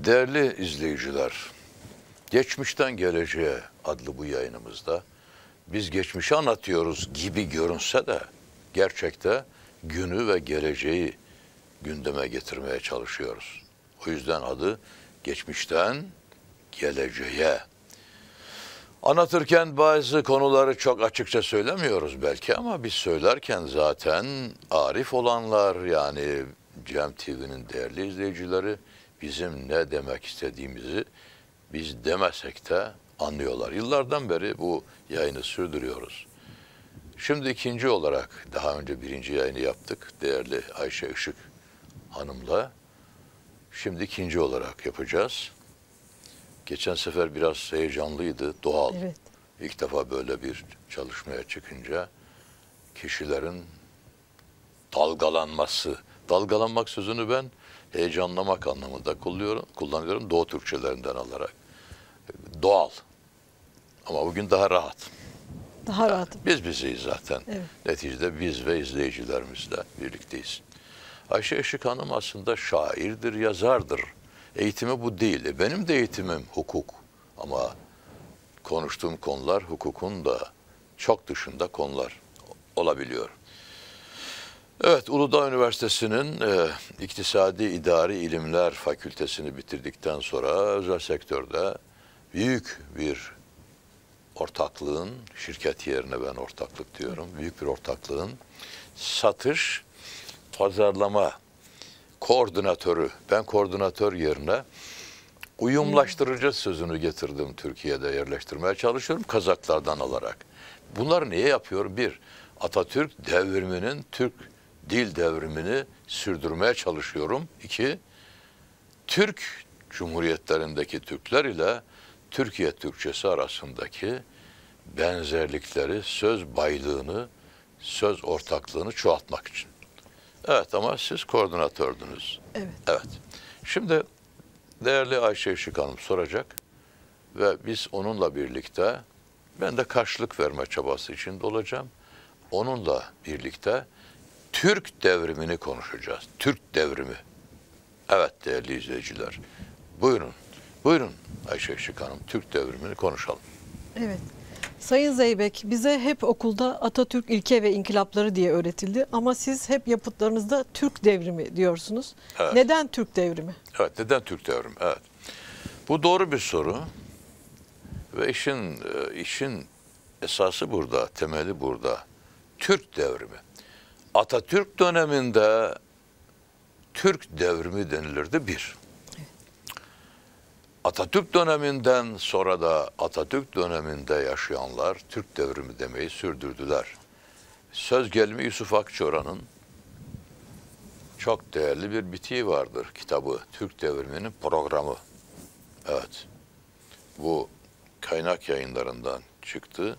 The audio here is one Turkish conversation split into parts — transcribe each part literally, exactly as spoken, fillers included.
Değerli izleyiciler, Geçmişten Geleceğe adlı bu yayınımızda biz geçmişi anlatıyoruz gibi görünse de gerçekte günü ve geleceği gündeme getirmeye çalışıyoruz. O yüzden adı Geçmişten Geleceğe. Anlatırken bazı konuları çok açıkça söylemiyoruz belki ama biz söylerken zaten arif olanlar, yani Cem T V'nin değerli izleyicileri bizim ne demek istediğimizi biz demesek de anlıyorlar. Yıllardan beri bu yayını sürdürüyoruz. Şimdi ikinci olarak, daha önce birinci yayını yaptık değerli Ayşe Işık Hanım'la. Şimdi ikinci olarak yapacağız. Geçen sefer biraz heyecanlıydı, doğal. Evet. İlk defa böyle bir çalışmaya çıkınca kişilerin dalgalanması, dalgalanmak sözünü ben heyecanlamak anlamında kullanıyorum, kullanıyorum Doğu Türkçelerinden alarak. Doğal. Ama bugün daha rahat. Daha Yani rahat. biz biziz zaten. Evet. Neticede biz ve izleyicilerimizle birlikteyiz. Ayşe Işık Hanım aslında şairdir, yazardır. Eğitimi bu değil. E benim de eğitimim hukuk. Ama konuştuğum konular hukukun da çok dışında konular olabiliyor. Evet, Uludağ Üniversitesi'nin e, İktisadi İdari İlimler Fakültesini bitirdikten sonra özel sektörde büyük bir ortaklığın, şirket yerine ben ortaklık diyorum, büyük bir ortaklığın satış, pazarlama koordinatörü, ben koordinatör yerine uyumlaştırıcı sözünü getirdim, Türkiye'de yerleştirmeye çalışıyorum Kazaklardan alarak. Bunları niye yapıyor? Bir, Atatürk devriminin, Türk dil devrimini sürdürmeye çalışıyorum. İki, Türk Cumhuriyetlerindeki Türkler ile Türkiye Türkçesi arasındaki benzerlikleri, söz baylığını, söz ortaklığını çoğaltmak için. Evet, ama siz koordinatördünüz. Evet. Evet. Şimdi değerli Ayşe Işık Hanım soracak ve biz onunla birlikte, ben de karşılık verme çabası içinde olacağım. Onunla birlikte Türk devrimini konuşacağız. Türk devrimi. Evet değerli izleyiciler. Buyurun. Buyurun Ayşe Işık Hanım. Türk devrimini konuşalım. Evet. Sayın Zeybek, bize hep okulda Atatürk ilke ve inkılapları diye öğretildi. Ama siz hep yapıtlarınızda Türk devrimi diyorsunuz. Evet. Neden Türk devrimi? Evet, neden Türk devrimi? Evet. Bu doğru bir soru. Ve işin işin esası burada, temeli burada. Türk devrimi. Atatürk döneminde Türk devrimi denilirdi bir. Atatürk döneminden sonra da Atatürk döneminde yaşayanlar Türk devrimi demeyi sürdürdüler. Söz gelimi Yusuf Akçora'nın çok değerli bir bitiği vardır, kitabı. Türk devriminin programı. Evet. Bu kaynak yayınlarından çıktı.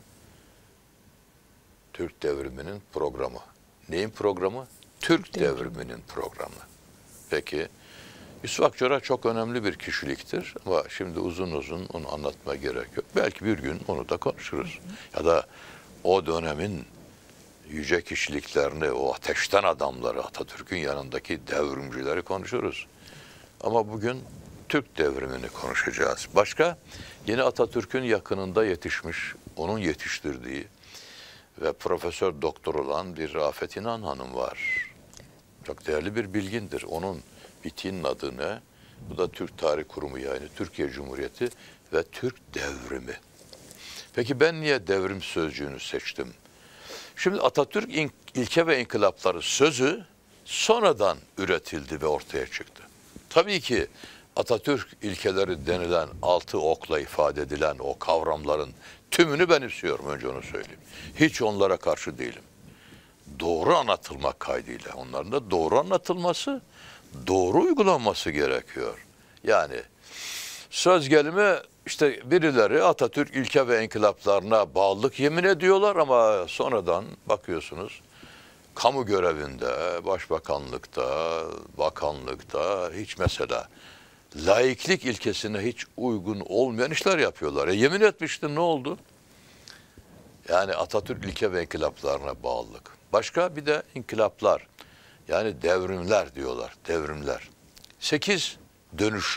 Türk devriminin programı. Neyin programı? Türk Devrim. devriminin programı. Peki, Yusuf Akçora çok önemli bir kişiliktir ama şimdi uzun uzun onu anlatmaya gerek yok. Belki bir gün onu da konuşuruz. Hı hı. Ya da o dönemin yüce kişiliklerini, o ateşten adamları, Atatürk'ün yanındaki devrimcileri konuşuruz. Ama bugün Türk devrimini konuşacağız. Başka, yine Atatürk'ün yakınında yetişmiş, onun yetiştirdiği ve profesör doktor olan bir Rafet İnan Hanım var. Çok değerli bir bilgindir. Onun bitiğinin adı ne? Bu da Türk Tarih Kurumu, yani Türkiye Cumhuriyeti ve Türk Devrimi. Peki ben niye devrim sözcüğünü seçtim? Şimdi Atatürk ilke ve inkılapları sözü sonradan üretildi ve ortaya çıktı. Tabii ki Atatürk ilkeleri denilen, altı okla ifade edilen o kavramların tümünü benimsiyorum, önce onu söyleyeyim. Hiç onlara karşı değilim. Doğru anlatılmak kaydıyla, onların da doğru anlatılması, doğru uygulanması gerekiyor. Yani söz gelimi işte birileri Atatürk ilke ve inkılaplarına bağlılık yemin ediyorlar ama sonradan bakıyorsunuz kamu görevinde, başbakanlıkta, bakanlıkta hiç mesela laiklik ilkesine hiç uygun olmayan işler yapıyorlar. E yemin etmiştin, ne oldu? Yani Atatürk ilke ve inkılaplarına bağlılık. Başka bir de inkılaplar. Yani devrimler diyorlar, devrimler. Sekiz dönüşüm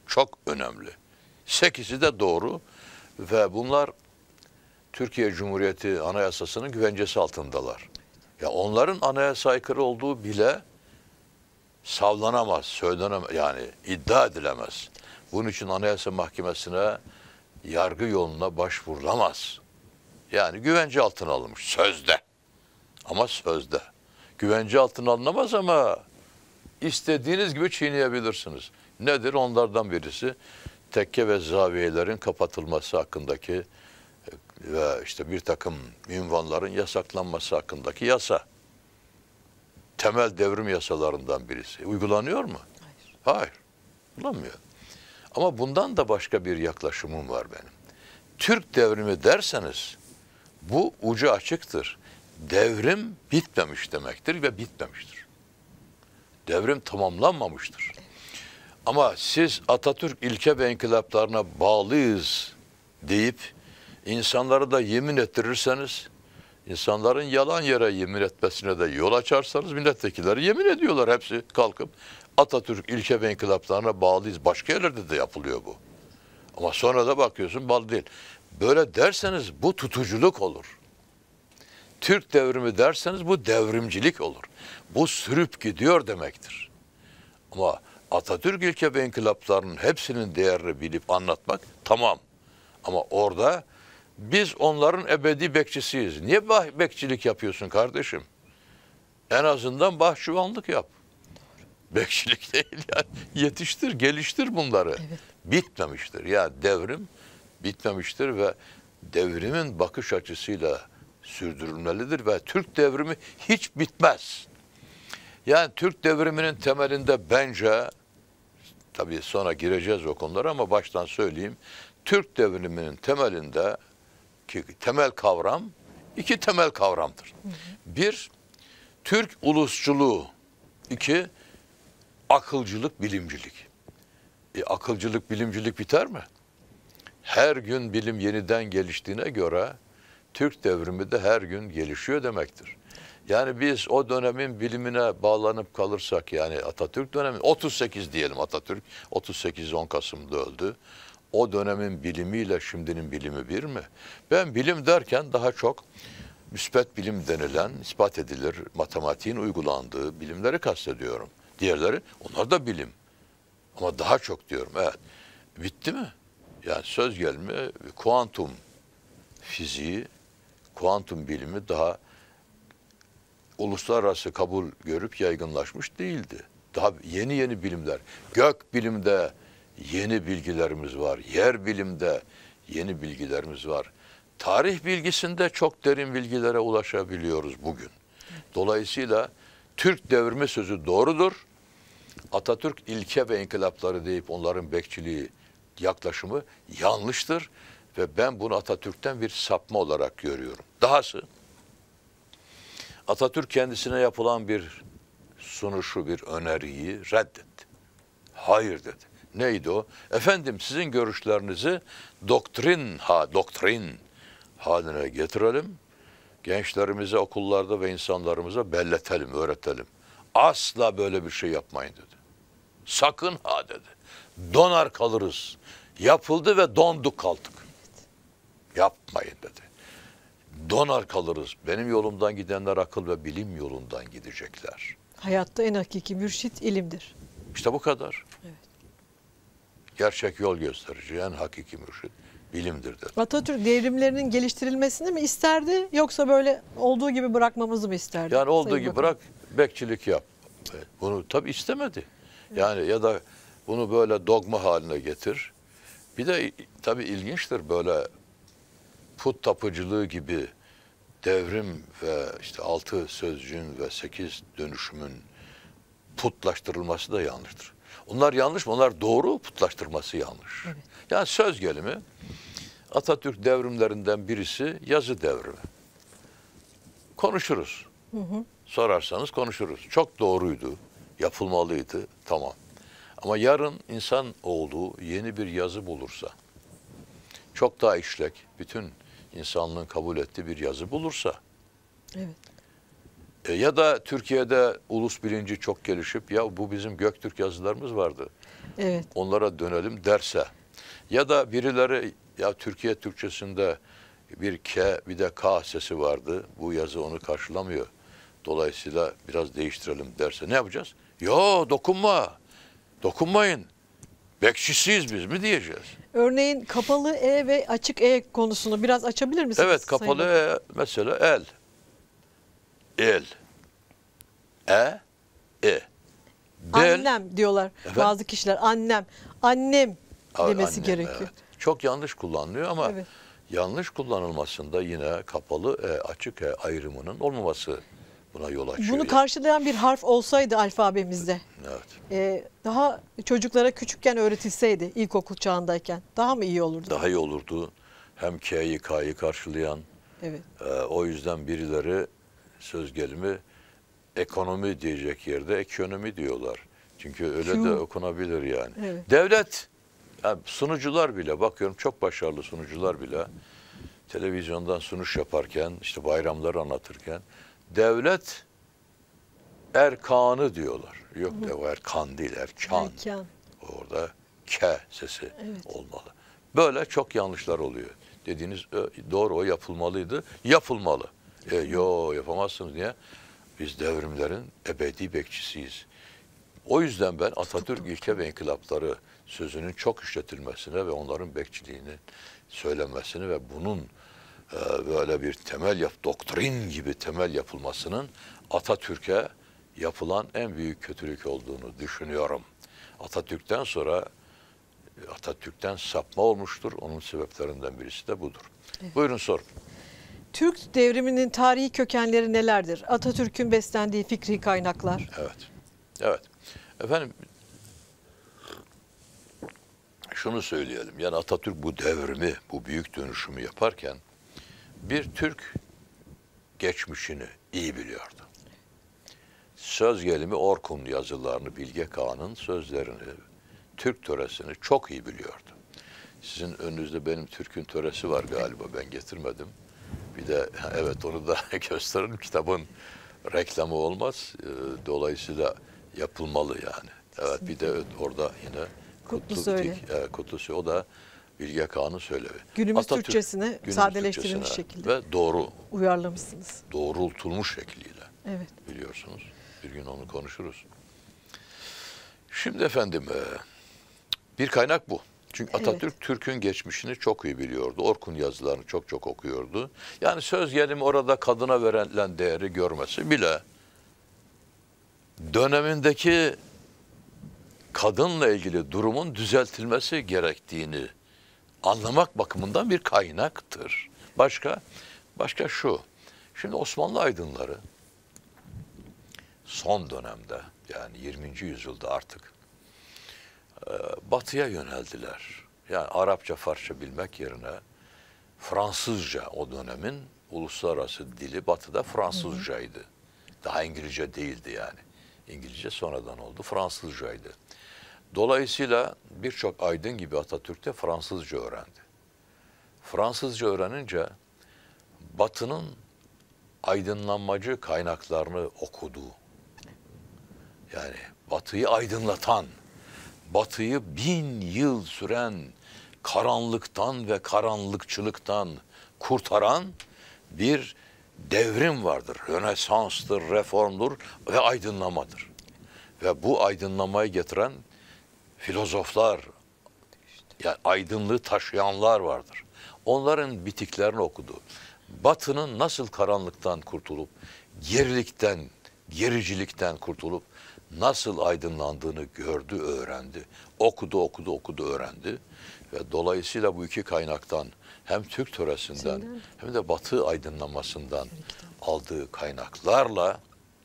çok önemli. Sekizi de doğru ve bunlar Türkiye Cumhuriyeti Anayasası'nın güvencesi altındalar. Ya onların anayasa aykırı olduğu bile savlanamaz, söylenemez, yani iddia edilemez. Bunun için Anayasa Mahkemesi'ne yargı yoluna başvurulamaz. Yani güvence altına alınmış sözde. Ama sözde. Güvence altına alınamaz ama istediğiniz gibi çiğneyebilirsiniz. Nedir? Onlardan birisi tekke ve zaviyelerin kapatılması hakkındaki ve işte bir takım ünvanların yasaklanması hakkındaki yasa. Temel devrim yasalarından birisi. Uygulanıyor mu? Hayır. Hayır. Uygulanmıyor. Ama bundan da başka bir yaklaşımım var benim. Türk devrimi derseniz bu ucu açıktır. Devrim bitmemiş demektir ve bitmemiştir. Devrim tamamlanmamıştır. Ama siz Atatürk ilke ve inkılaplarına bağlıyız deyip insanları da yemin ettirirseniz, insanların yalan yere yemin etmesine de yol açarsanız milletvekilleri yemin ediyorlar hepsi kalkıp Atatürk ilke ve inkılaplarına bağlıyız. Başka yerlerde de yapılıyor bu. Ama sonra da bakıyorsun bağlı değil. Böyle derseniz bu tutuculuk olur. Türk devrimi derseniz bu devrimcilik olur. Bu sürüp gidiyor demektir. Ama Atatürk ilke ve inkılaplarının hepsinin değerini bilip anlatmak tamam. Ama orada biz onların ebedi bekçisiyiz. Niye bah- bekçilik yapıyorsun kardeşim? En azından bahçıvanlık yap. Bekçilik değil yani. Yetiştir, geliştir bunları. Evet. Bitmemiştir. Yani devrim bitmemiştir ve devrimin bakış açısıyla sürdürülmelidir ve Türk devrimi hiç bitmez. Yani Türk devriminin temelinde bence, tabii sonra gireceğiz o konulara ama baştan söyleyeyim. Türk devriminin temelinde ki temel kavram iki temel kavramdır. Hı hı. Bir, Türk ulusçuluğu. İki, akılcılık, bilimcilik. E, akılcılık, bilimcilik biter mi? Her gün bilim yeniden geliştiğine göre Türk devrimi de her gün gelişiyor demektir. Yani biz o dönemin bilimine bağlanıp kalırsak, yani Atatürk dönemi, otuz sekiz diyelim Atatürk, otuz sekiz on Kasım'da öldü. O dönemin bilimiyle şimdinin bilimi bir mi? Ben bilim derken daha çok müspet bilim denilen, ispat edilir, matematiğin uygulandığı bilimleri kastediyorum. Diğerleri, onlar da bilim. Ama daha çok diyorum, evet. Bitti mi? Yani söz gelimi kuantum fiziği, kuantum bilimi daha uluslararası kabul görüp yaygınlaşmış değildi. Daha yeni yeni bilimler. Gök bilimde yeni bilgilerimiz var. Yer bilimde yeni bilgilerimiz var. Tarih bilgisinde çok derin bilgilere ulaşabiliyoruz bugün. Dolayısıyla Türk devrimi sözü doğrudur. Atatürk ilke ve inkılapları deyip onların bekçiliği yaklaşımı yanlıştır. Ve ben bunu Atatürk'ten bir sapma olarak görüyorum. Dahası Atatürk kendisine yapılan bir sunuşu, bir öneriyi reddetti. Hayır dedi. Neydi o? Efendim sizin görüşlerinizi doktrin ha doktrin haline getirelim. Gençlerimize, okullarda ve insanlarımıza belletelim, öğretelim. Asla böyle bir şey yapmayın dedi. Sakın ha dedi. Donar kalırız. Yapıldı ve donduk kaldık. Yapmayın dedi. Donar kalırız. Benim yolumdan gidenler akıl ve bilim yolundan gidecekler. Hayatta en hakiki mürşit ilimdir. İşte bu kadar. Evet. Gerçek yol gösterici, en hakiki mürşit bilimdir dedi. Atatürk devrimlerinin geliştirilmesini mi isterdi yoksa böyle olduğu gibi bırakmamızı mı isterdi? Yani olduğu Sayın gibi Bakan? bırak, bekçilik yap. Bunu tabii istemedi. Yani ya da bunu böyle dogma haline getir. Bir de tabii ilginçtir, böyle put tapıcılığı gibi devrim ve işte altı sözcüğün ve sekiz dönüşümün putlaştırılması da yanlıştır. Onlar yanlış mı? Onlar doğru, putlaştırması yanlış. Evet. Yani söz gelimi Atatürk devrimlerinden birisi yazı devrimi. Konuşuruz. Hı hı. Sorarsanız konuşuruz. Çok doğruydu, yapılmalıydı, tamam. Ama yarın insan olduğu yeni bir yazı bulursa, çok daha işlek, bütün insanlığın kabul ettiği bir yazı bulursa, Evet. e, ya da Türkiye'de ulus bilinci çok gelişip, ya bu bizim Göktürk yazılarımız vardı. Evet. onlara dönelim derse ya da birileri ya Türkiye Türkçesinde bir K bir de K sesi vardı. Bu yazı onu karşılamıyor. Dolayısıyla biraz değiştirelim derse ne yapacağız? Yo dokunma. Dokunmayın. Bekçisiyiz biz mi diyeceğiz? Örneğin kapalı E ve açık E konusunu biraz açabilir misiniz? Evet Sayın kapalı Bakan? E mesela el. El. E. E. Bel. Annem diyorlar Efendim? bazı kişiler. Annem. Annem demesi Annem, gerekiyor. evet. Çok yanlış kullanılıyor ama Evet. yanlış kullanılmasında yine kapalı E, açık E ayrımının olmaması buna yol açıyor. Bunu karşılayan bir harf olsaydı alfabemizde, Evet. e, daha çocuklara küçükken öğretilseydi ilkokul çağındayken daha mı iyi olurdu? Daha iyi olurdu. Hem K'yi K'yı karşılayan. Evet. e, o yüzden birileri söz gelimi ekonomi diyecek yerde ekonomi diyorlar. Çünkü öyle Şu- de okunabilir yani. Evet. Devlet, yani sunucular bile bakıyorum çok başarılı sunucular bile televizyondan sunuş yaparken işte bayramları anlatırken devlet erkanı diyorlar. Yok de erkan değil erkan. Erkan. Orada K sesi Evet. olmalı. Böyle çok yanlışlar oluyor. Dediğiniz e, doğru o yapılmalıydı. Yapılmalı. E, yo yapamazsınız diye. Biz devrimlerin ebedi bekçisiyiz. O yüzden ben Atatürk ilke ve inkılapları sözünün çok işletilmesine ve onların bekçiliğini söylenmesini ve bunun e, böyle bir temel yap, doktrin gibi temel yapılmasının Atatürk'e yapılan en büyük kötülük olduğunu düşünüyorum. Atatürk'ten sonra Atatürk'ten sapma olmuştur. Onun sebeplerinden birisi de budur. Evet. Buyurun sorun. Türk devriminin tarihi kökenleri nelerdir? Atatürk'ün beslendiği fikri kaynaklar. Evet. Evet. Efendim şunu söyleyelim. Yani Atatürk bu devrimi, bu büyük dönüşümü yaparken bir Türk geçmişini iyi biliyordu. Söz gelimi Orkun yazılarını, Bilge Kağan'ın sözlerini, Türk töresini çok iyi biliyordu. Sizin önünüzde benim Türk'ün töresi var galiba, ben getirmedim. Bir de evet onu da gösteririm, kitabın reklamı olmaz. Dolayısıyla yapılmalı yani. Evet bir de orada yine Kutlu Kutlu Söyle. Bitik, e, Kutlusu o da Bilge Kağan'ın söylevi. Günümüz Atatürk, Türkçesine günümüz sadeleştirilmiş Türkçesine şekilde ve doğru, uyarlamışsınız. doğrultulmuş şekliyle Evet. biliyorsunuz. Bir gün onu konuşuruz. Şimdi efendim e, bir kaynak bu. Çünkü Evet. Atatürk Türk'ün geçmişini çok iyi biliyordu. Orkun yazılarını çok çok okuyordu. Yani söz gelimi orada kadına verilen değeri görmesi bile dönemindeki kadınla ilgili durumun düzeltilmesi gerektiğini anlamak bakımından bir kaynaktır. Başka? Başka şu. Şimdi Osmanlı aydınları son dönemde yani yirminci yüzyılda artık e, batıya yöneldiler. Yani Arapça, Farsça bilmek yerine Fransızca o dönemin uluslararası dili batıda Fransızcaydı. Daha İngilizce değildi yani. İngilizce sonradan oldu. Fransızcaydı. Dolayısıyla birçok aydın gibi Atatürk de Fransızca öğrendi. Fransızca öğrenince Batı'nın aydınlanmacı kaynaklarını okudu. Yani Batı'yı aydınlatan, Batı'yı bin yıl süren karanlıktan ve karanlıkçılıktan kurtaran bir devrim vardır. Rönesanstır, reformdur ve aydınlamadır. Ve bu aydınlamayı getiren filozoflar, yani aydınlığı taşıyanlar vardır. Onların bitiklerini okudu. Batı'nın nasıl karanlıktan kurtulup, gerilikten, gericilikten kurtulup nasıl aydınlandığını gördü, öğrendi. Okudu, okudu, okudu, öğrendi. Ve dolayısıyla bu iki kaynaktan hem Türk töresinden hem de Batı aydınlanmasından aldığı kaynaklarla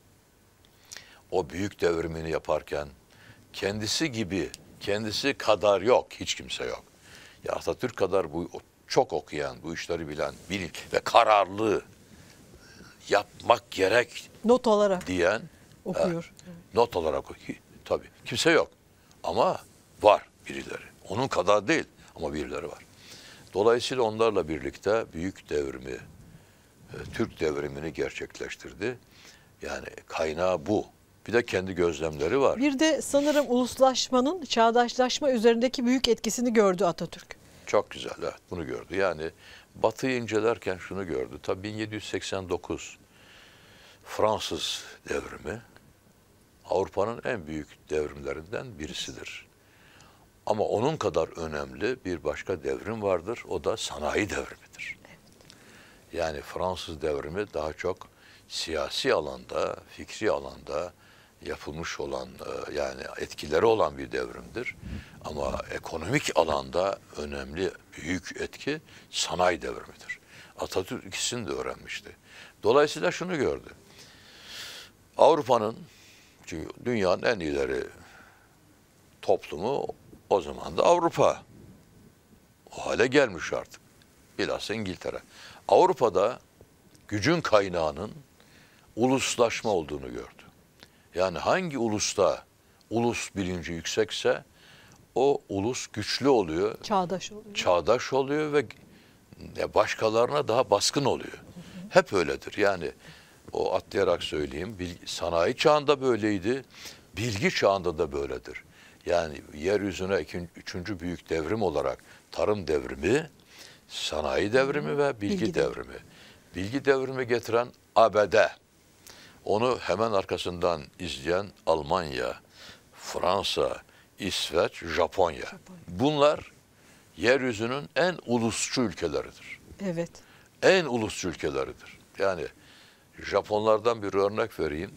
o büyük devrimini yaparken kendisi gibi, kendisi kadar yok, hiç kimse yok. Ya Atatürk kadar bu çok okuyan, bu işleri bilen, bilim ve kararlı yapmak gerek Not alarak diyen okuyor. e, not olarak okuyor. Tabii kimse yok ama var birileri. Onun kadar değil ama birileri var. Dolayısıyla onlarla birlikte büyük devrimi, e, Türk devrimini gerçekleştirdi. Yani kaynağı bu. Bir de kendi gözlemleri var. Bir de sanırım uluslaşmanın çağdaşlaşma üzerindeki büyük etkisini gördü Atatürk. Çok güzel, evet, bunu gördü. Yani Batı'yı incelerken şunu gördü. Tabii bin yedi yüz seksen dokuz Fransız devrimi Avrupa'nın en büyük devrimlerinden birisidir. Ama onun kadar önemli bir başka devrim vardır. O da sanayi devrimidir. Yani Fransız devrimi daha çok siyasi alanda, fikri alanda yapılmış olan, yani etkileri olan bir devrimdir. Ama ekonomik alanda önemli, büyük etki sanayi devrimidir. Atatürk ikisini de öğrenmişti. Dolayısıyla şunu gördü. Avrupa'nın, çünkü dünyanın en ileri toplumu o zaman da Avrupa. O hale gelmiş artık. Bilhassa İngiltere. Avrupa'da gücün kaynağının uluslaşma olduğunu gördü. Yani hangi ulusta ulus bilinci yüksekse o ulus güçlü oluyor, Çağdaş oluyor. çağdaş oluyor ve başkalarına daha baskın oluyor. Hep öyledir. Yani o atlayarak söyleyeyim, bilgi, sanayi çağında böyleydi, bilgi çağında da böyledir. Yani yeryüzüne ikinci, üçüncü büyük devrim olarak tarım devrimi, sanayi devrimi ve bilgi, Bilgi devrimi. Bilgi devrimi getiren A B D. Onu hemen arkasından izleyen Almanya, Fransa, İsveç, Japonya. Japonya. Bunlar yeryüzünün en ulusçu ülkeleridir. Evet. En ulusçu ülkeleridir. Yani Japonlardan bir örnek vereyim.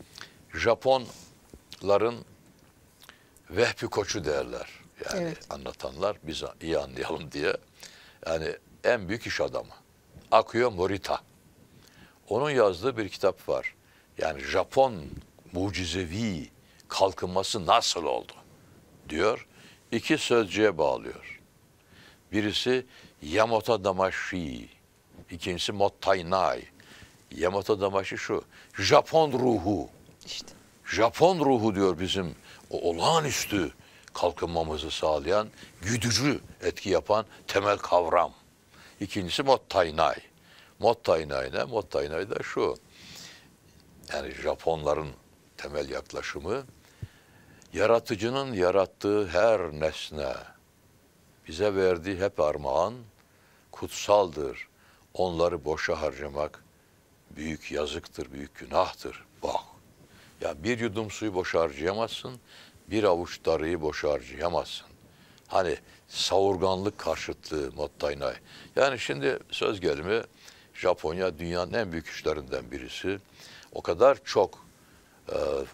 Japonların Vehbi Koç'u derler. Yani Evet. anlatanlar biz iyi anlayalım diye. Yani en büyük iş adamı. Akio Morita. Onun yazdığı bir kitap var. Yani Japon mucizevi kalkınması nasıl oldu diyor. İki sözcüğe bağlıyor. Birisi Yamato Damashi, ikincisi Mottainai. Yamato Damashi şu, Japon ruhu. İşte. Japon ruhu diyor bizim o olağanüstü kalkınmamızı sağlayan, güdücü etki yapan temel kavram. İkincisi Mottainai. Mottainai ne? Mottainai da şu, yani Japonların temel yaklaşımı, yaratıcının yarattığı her nesne, bize verdiği hep armağan, kutsaldır. Onları boşa harcamak büyük yazıktır, büyük günahtır. Bak, ya bir yudum suyu boşa harcayamazsın, bir avuç darıyı boşa harcayamazsın. Hani savurganlık karşıtlığı Mottainai. Yani şimdi söz gelimi Japonya dünyanın en büyük güçlerinden birisi. O kadar çok e,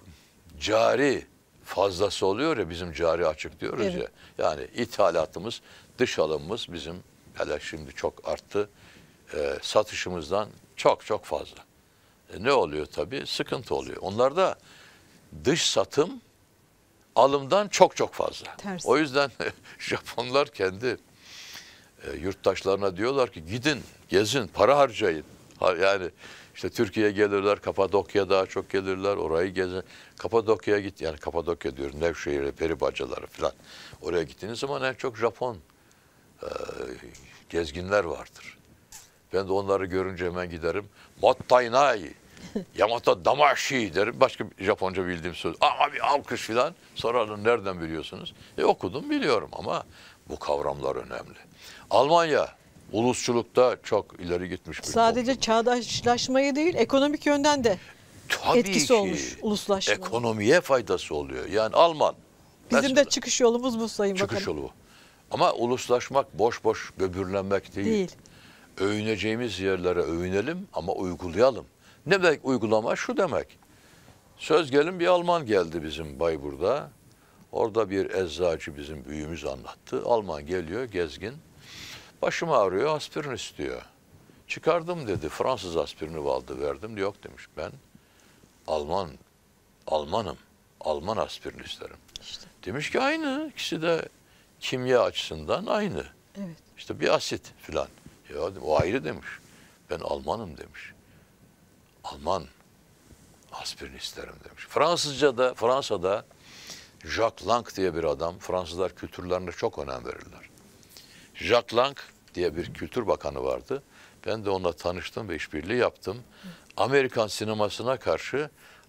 cari fazlası oluyor ya, bizim cari açık diyoruz Evet. ya. Yani ithalatımız, dış alımımız bizim hele şimdi çok arttı. E, satışımızdan çok çok fazla. E, ne oluyor tabii? Sıkıntı oluyor. Onlarda dış satım alımdan çok çok fazla. Ters. O yüzden Japonlar kendi e, yurttaşlarına diyorlar ki gidin, gezin, para harcayın. Ha, yani işte Türkiye'ye gelirler, Kapadokya'ya daha çok gelirler, orayı gezin. Kapadokya'ya git, yani Kapadokya diyorum, Nevşehir'e, peribacaları falan. Oraya gittiğiniz zaman en çok Japon e, gezginler vardır. Ben de onları görünce hemen giderim. Mottainai, Yamato Damashi derim. Başka bir Japonca bildiğim söz. Ama bir alkış filan. Sorarlar nereden biliyorsunuz? E okudum, biliyorum ama bu kavramlar önemli. Almanya ulusçulukta çok ileri gitmiş bir Sadece toplum. çağdaşlaşmayı değil, ekonomik yönden de Tabii etkisi ki olmuş uluslaşmanın. ekonomiye faydası oluyor. Yani Alman. Bizim mesela de çıkış yolumuz bu Sayın çıkış Bakanım. yolu bu. Ama uluslaşmak boş boş böbürlenmek değil. Değil. Övüneceğimiz yerlere övünelim ama uygulayalım. Ne demek uygulama? Şu demek. Söz gelin bir Alman geldi bizim Bayburt'a. Orada bir eczacı bizim büyüğümüz anlattı. Alman geliyor gezgin. Başım ağrıyor, aspirin istiyor. Çıkardım dedi. Fransız aspirini aldı, verdim. Yok demiş, ben Alman, Almanım. Alman aspirini isterim. İşte. Demiş ki aynı. İkisi de kimya açısından aynı. Evet. İşte bir asit filan. Ya o ayrı demiş. Ben Almanım demiş. Alman aspirin isterim demiş. Fransızca'da, Fransa'da Jacques Lang diye bir adam, Fransızlar kültürlerine çok önem verirler. Jacques Lang diye bir kültür bakanı vardı. Ben de onunla tanıştım ve işbirliği yaptım. Amerikan sinemasına karşı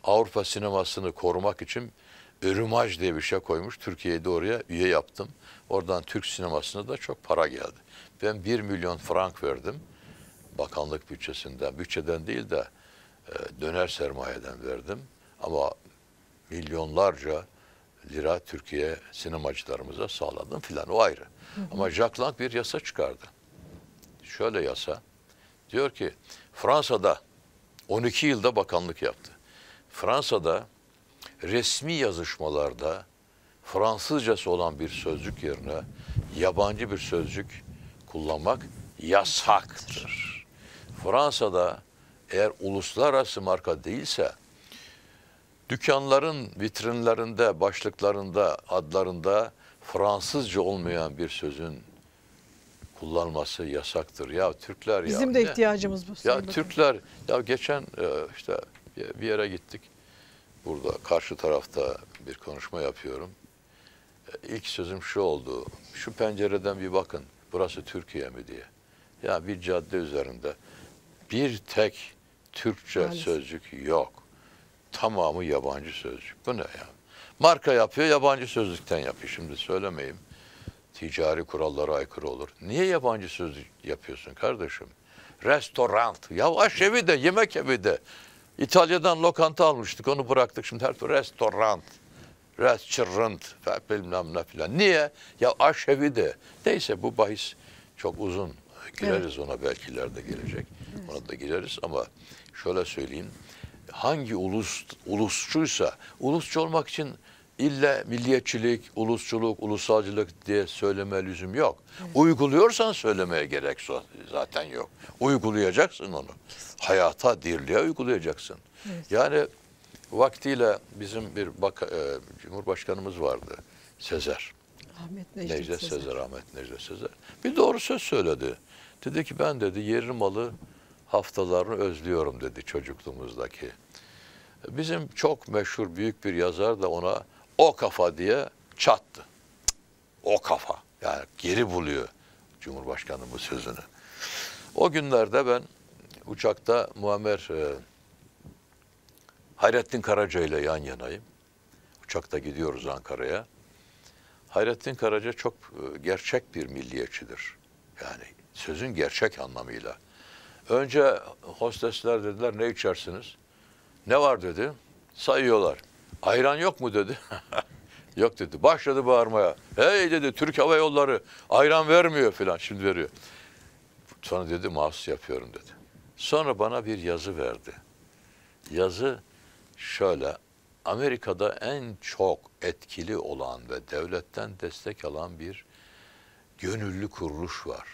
Avrupa sinemasını korumak için Örümaj diye bir şey koymuş. Türkiye'yi de oraya üye yaptım. Oradan Türk sinemasına da çok para geldi. Ben bir milyon frank verdim. Bakanlık bütçesinden, bütçeden değil de e, döner sermayeden verdim. Ama milyonlarca lira Türkiye sinemacılarımıza sağladım filan, o ayrı. Hı hı. Ama Jack Lang bir yasa çıkardı. Şöyle yasa, diyor ki Fransa'da on iki yılda bakanlık yaptı. Fransa'da resmi yazışmalarda Fransızcası olan bir sözcük yerine yabancı bir sözcük kullanmak yasaktır. Fransa'da eğer uluslararası marka değilse dükkanların vitrinlerinde, başlıklarında, adlarında Fransızca olmayan bir sözün kullanılması yasaktır. Ya Türkler ya. Bizim de ne? ihtiyacımız bu. Ya Sayın Türkler, ya geçen e, işte bir yere gittik. Burada karşı tarafta bir konuşma yapıyorum. E, İlk sözüm şu oldu. Şu pencereden bir bakın. Burası Türkiye mi diye. Ya bir cadde üzerinde bir tek Türkçe Maalesef. sözcük yok. Tamamı yabancı sözcük. Bu ne ya? Marka yapıyor, yabancı sözlükten yapıyor. Şimdi söylemeyeyim. Ticari kurallara aykırı olur. Niye yabancı sözlük yapıyorsun kardeşim? Restoran. Ya aşevi de, yemek evi de. İtalya'dan lokanta almıştık, onu bıraktık. Şimdi her türlü restoran, restaurant, bilmem ne filan. Niye? Ya aşevi de. Neyse, bu bahis çok uzun. Gireriz evet. Ona, belki ileride gelecek. Evet. Ona da gireriz ama şöyle söyleyeyim. Hangi ulus ulusçuysa, ulusçu olmak için illa milliyetçilik, ulusçuluk, ulusalcılık diye söyleme lüzum yok. Evet. Uyguluyorsan söylemeye gerek zaten yok. Uygulayacaksın onu. Hayata, dirliğe uygulayacaksın. Evet. Yani vaktiyle bizim bir baka, e, Cumhurbaşkanımız vardı, Sezer. Ahmet Necdet, Necdet Sezer. Sezer, Ahmet Necdet Sezer. Bir doğru söz söyledi. Dedi ki ben dedi yerli malı haftalarını özlüyorum dedi, çocukluğumuzdaki. Bizim çok meşhur büyük bir yazar da ona o kafa diye çattı. O kafa. Yani geri buluyor Cumhurbaşkanımız sözünü. O günlerde ben uçakta Muammer e, Hayrettin Karaca ile yan yanayım. Uçakta gidiyoruz Ankara'ya. Hayrettin Karaca çok e, gerçek bir milliyetçidir. Yani sözün gerçek anlamıyla. Önce hostesler dediler ne içersiniz? Ne var dedi. Sayıyorlar. Ayran yok mu dedi. Yok dedi. Başladı bağırmaya. Hey dedi, Türk Hava Yolları ayran vermiyor filan. Şimdi veriyor. Sonra dedi mahsus yapıyorum dedi. Sonra bana bir yazı verdi. Yazı şöyle. Amerika'da en çok etkili olan ve devletten destek alan bir gönüllü kuruluş var.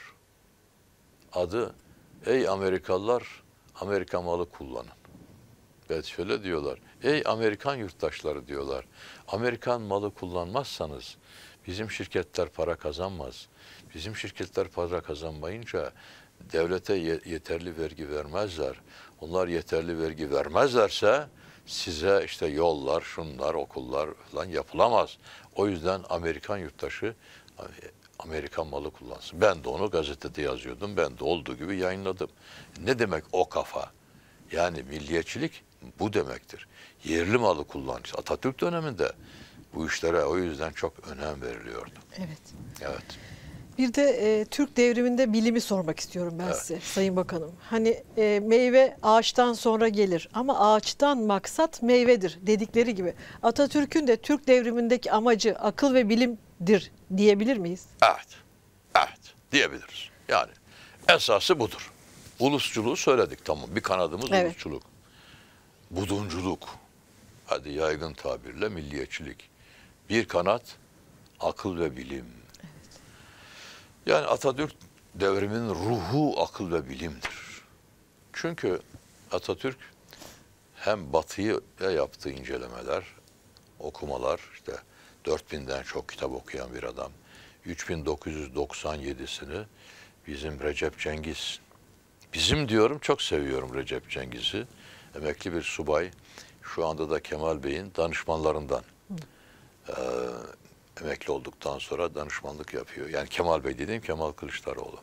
Adı Ey Amerikalılar, Amerika malı kullanın. Evet, şöyle diyorlar. Ey Amerikan yurttaşları diyorlar. Amerikan malı kullanmazsanız bizim şirketler para kazanmaz. Bizim şirketler para kazanmayınca devlete yeterli vergi vermezler. Onlar yeterli vergi vermezlerse size işte yollar, şunlar, okullar falan yapılamaz. O yüzden Amerikan yurttaşı Amerikan malı kullansın. Ben de onu gazetede yazıyordum. Ben de olduğu gibi yayınladım. Ne demek o kafa? Yani milliyetçilik bu demektir. Yerli malı kullanıcı. Atatürk döneminde bu işlere o yüzden çok önem veriliyordu. Evet. Evet. Bir de e, Türk devriminde bilimi sormak istiyorum ben evet. size Sayın Bakanım. Hani e, meyve ağaçtan sonra gelir ama ağaçtan maksat meyvedir dedikleri gibi. Atatürk'ün de Türk devrimindeki amacı akıl ve bilimdir diyebilir miyiz? Evet. Evet. Diyebiliriz. Yani esası budur. Ulusçuluğu söyledik, tamam. Bir kanadımız evet. Ulusçuluk. Budunculuk. Hadi yaygın tabirle milliyetçilik. Bir kanat akıl ve bilim. Evet. Yani Atatürk devriminin ruhu akıl ve bilimdir. Çünkü Atatürk hem Batı'ya yaptığı incelemeler, okumalar, işte dört binden çok kitap okuyan bir adam. üç bin dokuz yüz doksan yedisini bizim Recep Cengiz, bizim diyorum, çok seviyorum Recep Cengiz'i. Emekli bir subay, şu anda da Kemal Bey'in danışmanlarından. Ee, emekli olduktan sonra danışmanlık yapıyor. Yani Kemal Bey dediğim Kemal Kılıçdaroğlu.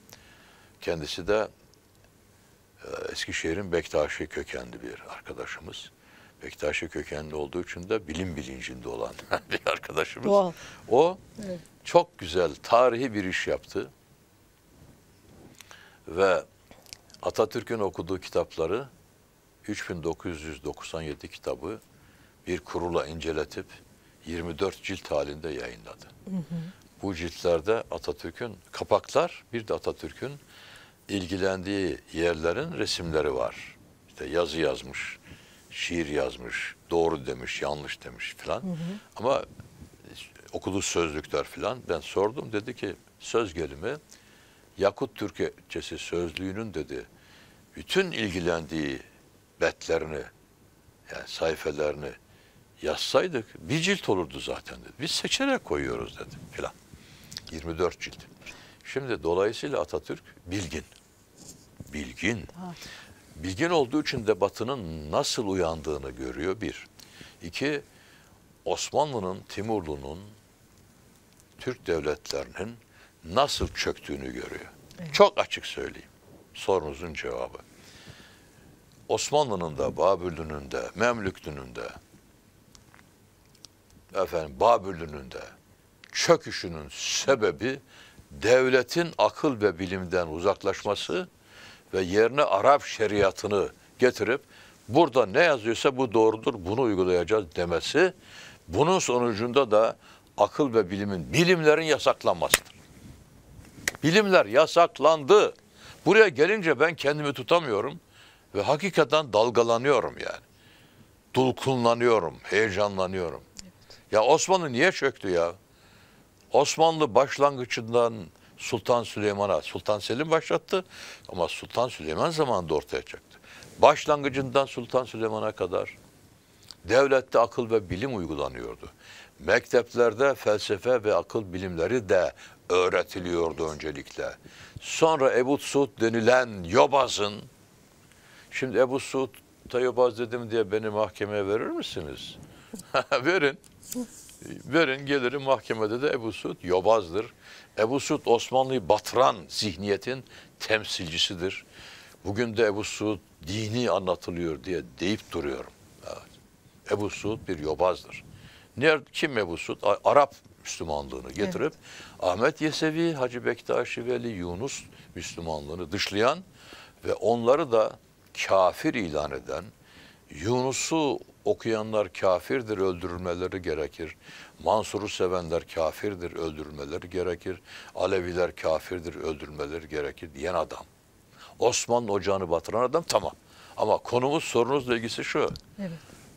Kendisi de e, Eskişehir'in Bektaşi kökenli bir arkadaşımız. Bektaşi kökenli olduğu için de bilim bilincinde olan bir arkadaşımız. Doğal. O Evet. çok güzel tarihi bir iş yaptı. Ve Atatürk'ün okuduğu kitapları üç bin dokuz yüz doksan yedi kitabı bir kurula inceletip yirmi dört cilt halinde yayınladı. Hı hı. Bu ciltlerde Atatürk'ün kapaklar, bir de Atatürk'ün ilgilendiği yerlerin resimleri var. İşte yazı yazmış, şiir yazmış, doğru demiş, yanlış demiş filan. Ama okuduğu sözlükler filan, ben sordum, dedi ki söz gelimi Yakut Türkçesi sözlüğünün dedi bütün ilgilendiği betlerini, yani sayfelerini yazsaydık bir cilt olurdu zaten dedi. Biz seçerek koyuyoruz dedi filan. yirmi dört cilt. Şimdi dolayısıyla Atatürk bilgin. Bilgin. Ha. Bilgin olduğu için de Batı'nın nasıl uyandığını görüyor bir. İki, Osmanlı'nın, Timurlu'nun, Türk devletlerinin nasıl çöktüğünü görüyor. Evet. Çok açık söyleyeyim. Sorunuzun cevabı. Osmanlı'nın da, Babürlü'nün de, Memlüklü'nün de, efendim Babürlü'nün de çöküşünün sebebi devletin akıl ve bilimden uzaklaşması ve yerine Arap şeriatını getirip burada ne yazıyorsa bu doğrudur, bunu uygulayacağız demesi, bunun sonucunda da akıl ve bilimin, bilimlerin yasaklanmasıdır. Bilimler yasaklandı. Buraya gelince ben kendimi tutamıyorum ve hakikaten dalgalanıyorum yani. Dulkunlanıyorum, heyecanlanıyorum. Evet. Ya Osmanlı niye çöktü ya? Osmanlı başlangıcından Sultan Süleyman'a, Sultan Selim başlattı ama Sultan Süleyman zamanında ortaya çıktı. Başlangıcından Sultan Süleyman'a kadar devlette akıl ve bilim uygulanıyordu. Mekteplerde felsefe ve akıl bilimleri de öğretiliyordu öncelikle. Sonra Ebu Suud denilen yobazın, şimdi Ebu Suud'a yobaz dedim diye beni mahkemeye verir misiniz? Verin. Verin, gelirim mahkemede de Ebu Suud yobazdır. Ebu Suud Osmanlı'yı batıran zihniyetin temsilcisidir. Bugün de Ebu Suud dini anlatılıyor diye deyip duruyorum. Evet. Ebu Suud bir yobazdır. Nerede, kim Ebu Suud? Arap Müslümanlığını getirip evet. Ahmet Yesevi, Hacı Bektaşi Veli, Yunus Müslümanlığını dışlayan ve onları da kafir ilan eden, Yunus'u okuyanlar kafirdir, öldürülmeleri gerekir. Mansur'u sevenler kafirdir, öldürülmeleri gerekir. Aleviler kafirdir, öldürülmeleri gerekir diyen adam. Osmanlı ocağını batıran adam tamam. Ama konumuz, sorunuzla ilgisi şu. Evet.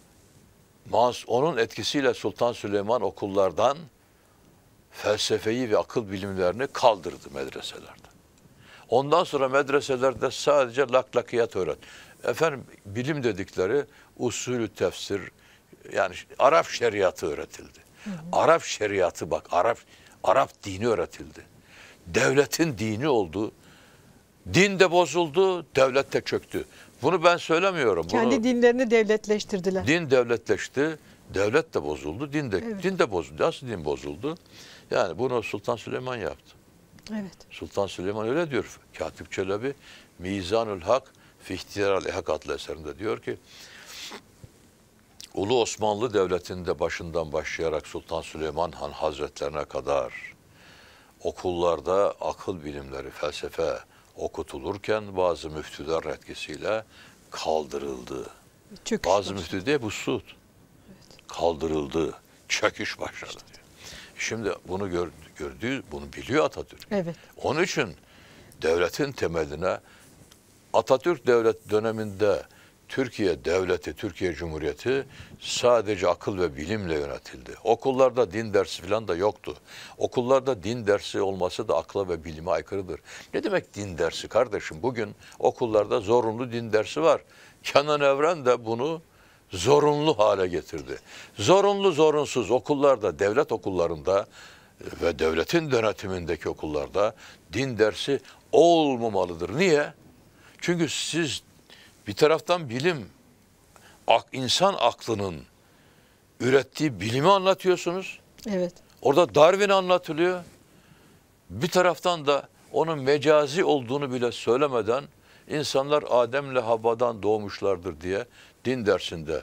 Onun etkisiyle Sultan Süleyman okullardan felsefeyi ve akıl bilimlerini kaldırdı medreselerde. Ondan sonra medreselerde sadece laklakiyat öğret. Efendim bilim dedikleri usulü tefsir, yani Arap şeriatı öğretildi. Hı hı. Arap şeriatı bak, Arap Arap dini öğretildi. Devletin dini oldu. Din de bozuldu, devlet de çöktü. Bunu ben söylemiyorum. Kendi Bunu, dinlerini devletleştirdiler. Din devletleşti, devlet de bozuldu, din de evet. din de bozuldu. Nasıl din bozuldu? Yani bunu Sultan Süleyman yaptı. Evet. Sultan Süleyman öyle diyor. Katip Çelebi Mizanül Hak fi İhtiyaral Hak adlı eserinde diyor ki Ulu Osmanlı Devleti'nde başından başlayarak Sultan Süleyman Han Hazretlerine kadar okullarda akıl bilimleri, felsefe okutulurken bazı müftüler etkisiyle kaldırıldı. Çöküş bazı başladı. Müftü de bu Suud. Evet. Kaldırıldı. Çöküş başladı diyor. Şimdi bunu gör, gördüğü, bunu biliyor Atatürk. Evet. Onun için devletin temeline Atatürk devlet döneminde Türkiye devleti, Türkiye Cumhuriyeti sadece akıl ve bilimle yönetildi. Okullarda din dersi falan da yoktu. Okullarda din dersi olması da akla ve bilime aykırıdır. Ne demek din dersi kardeşim? Bugün okullarda zorunlu din dersi var. Kenan Evren de bunu zorunlu hale getirdi. Zorunlu zorunsuz okullarda, devlet okullarında ve devletin denetimindeki okullarda din dersi olmamalıdır. Niye? Çünkü siz bir taraftan bilim, ak, insan aklının ürettiği bilimi anlatıyorsunuz. Evet. Orada Darwin anlatılıyor. Bir taraftan da onun mecazi olduğunu bile söylemeden insanlar Adem'le Havva'dan doğmuşlardır diye din dersinde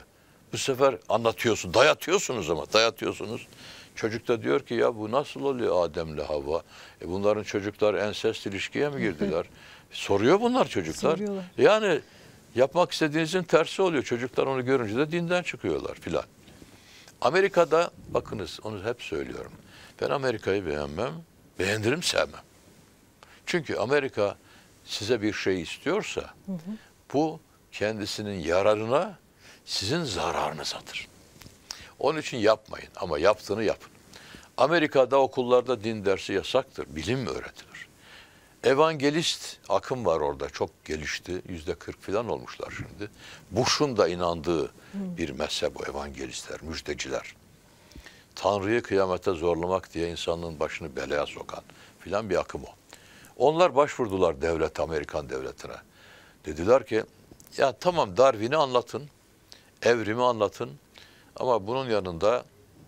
Bu sefer anlatıyorsun, dayatıyorsunuz ama dayatıyorsunuz. Çocuk da diyor ki ya bu nasıl oluyor Adem'le Havva? E bunların çocuklar ensest ilişkiye mi girdiler? Soruyor bunlar çocuklar. Soruyorlar. Yani yapmak istediğinizin tersi oluyor. Çocuklar onu görünce de dinden çıkıyorlar filan. Amerika'da bakınız onu hep söylüyorum. Ben Amerika'yı beğenmem, beğenirim sevmem. Çünkü Amerika size bir şey istiyorsa hı hı. bu kendisinin yararına sizin zararınızadır. Onun için yapmayın ama yaptığını yapın. Amerika'da okullarda din dersi yasaktır, bilim öğretilir. Evangelist akım var orada, çok gelişti, yüzde kırk falan olmuşlar şimdi. Bush'un da inandığı hı. bir mezhep bu evangelistler, müjdeciler. Tanrı'yı kıyamete zorlamak diye insanlığın başını belaya sokan filan bir akım o. Onlar başvurdular devlet, Amerikan devletine. Dediler ki, ya tamam Darwin'i anlatın, evrimi anlatın ama bunun yanında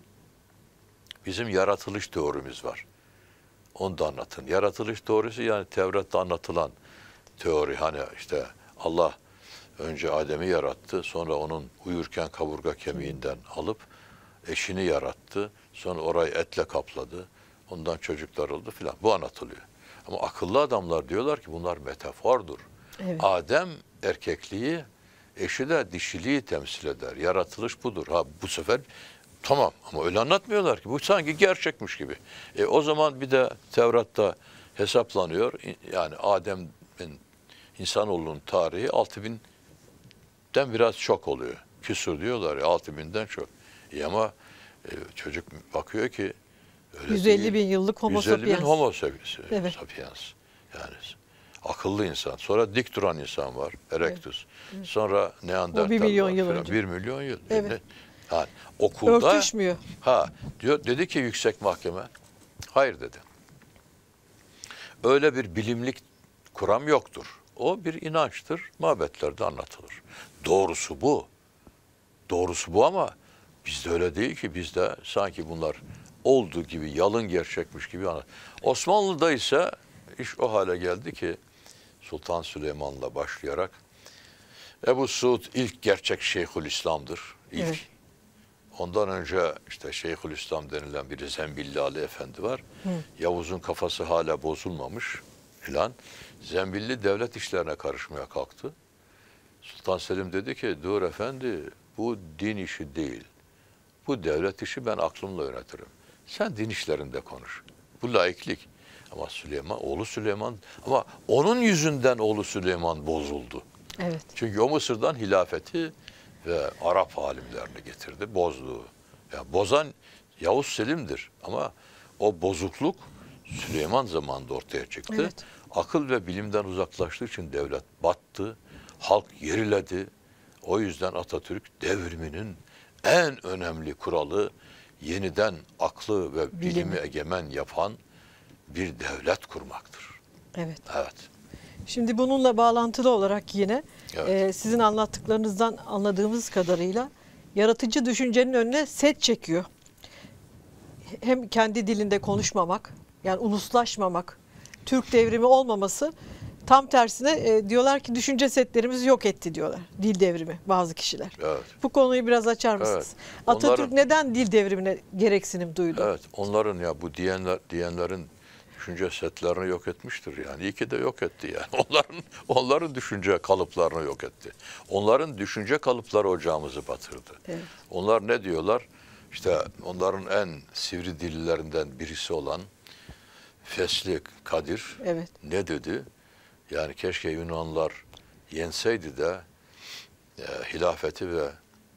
bizim yaratılış teorimiz var. Onu da anlatın. Yaratılış teorisi yani Tevrat'ta anlatılan teori. Hani işte Allah önce Adem'i yarattı, sonra onun uyurken kaburga kemiğinden alıp eşini yarattı, sonra orayı etle kapladı, ondan çocuklar oldu filan. Bu anlatılıyor. Ama akıllı adamlar diyorlar ki bunlar metafordur. Evet. Adem erkekliği, eşi de dişiliği temsil eder. Yaratılış budur. Ha bu sefer tamam ama öyle anlatmıyorlar ki. Bu sanki gerçekmiş gibi. E, o zaman bir de Tevrat'ta hesaplanıyor. Yani Adem'in insanoğlunun tarihi altı binden biraz çok oluyor. Küsur diyorlar ya altı binden çok. E ama e, çocuk bakıyor ki öyle yüz elli değil. bin yıllık homo sapiens. yüz elli bin homo sapiens. Evet. sapiens. Yani akıllı insan. Sonra dik duran insan var. Erectus. Evet. Sonra Neandertal o bir milyon var. yıl Falan. önce. Bir milyon yıl. Evet. Yani okulda örtüşmüyor. Ha diyor dedi ki yüksek mahkeme hayır dedi. Öyle bir bilimlik kuram yoktur. O bir inançtır. Mabetlerde anlatılır. Doğrusu bu. Doğrusu bu ama bizde öyle değil ki. Bizde sanki bunlar olduğu gibi yalın gerçekmiş gibi anlat. Osmanlı'da ise iş o hale geldi ki Sultan Süleyman'la başlayarak Ebu Suud ilk gerçek Şeyhülislam'dır. İlk. Evet. Ondan önce işte Şeyhülislam denilen bir Zembilli Ali Efendi var. Hı. Yavuz'un kafası hala bozulmamış filan. Zembilli devlet işlerine karışmaya kalktı. Sultan Selim dedi ki dur efendi bu din işi değil. Bu devlet işi ben aklımla yönetirim. Sen din işlerinde konuş. Bu laiklik. Ama Süleyman, oğlu Süleyman ama onun yüzünden oğlu Süleyman bozuldu. Evet. Çünkü o Mısır'dan hilafeti ve Arap alimlerini getirdi, bozdu. Yani bozan Yavuz Selim'dir ama o bozukluk Süleyman zamanında ortaya çıktı. Evet. Akıl ve bilimden uzaklaştığı için devlet battı, halk geriledi. O yüzden Atatürk devriminin en önemli kuralı yeniden aklı ve bilimi Bilim. egemen yapan bir devlet kurmaktır. Evet. Evet. Şimdi bununla bağlantılı olarak yine evet. e, sizin anlattıklarınızdan anladığımız kadarıyla yaratıcı düşüncenin önüne set çekiyor. Hem kendi dilinde konuşmamak, yani uluslaşmamak, Türk devrimi olmaması, tam tersine e, diyorlar ki düşünce setlerimizi yok etti diyorlar. Dil devrimi bazı kişiler. Evet. Bu konuyu biraz açar mısınız? Evet. Atatürk onların, neden dil devrimine gereksinim duydu? Evet, onların ya bu diyenler diyenlerin düşünce setlerini yok etmiştir yani. İyi ki de yok etti yani. Onların onların düşünce kalıplarını yok etti. Onların düşünce kalıpları ocağımızı batırdı. Evet. Onlar ne diyorlar? İşte onların en sivri dillerinden birisi olan Fesli Kadir evet. ne dedi? Yani keşke Yunanlılar yenseydi de e, hilafeti ve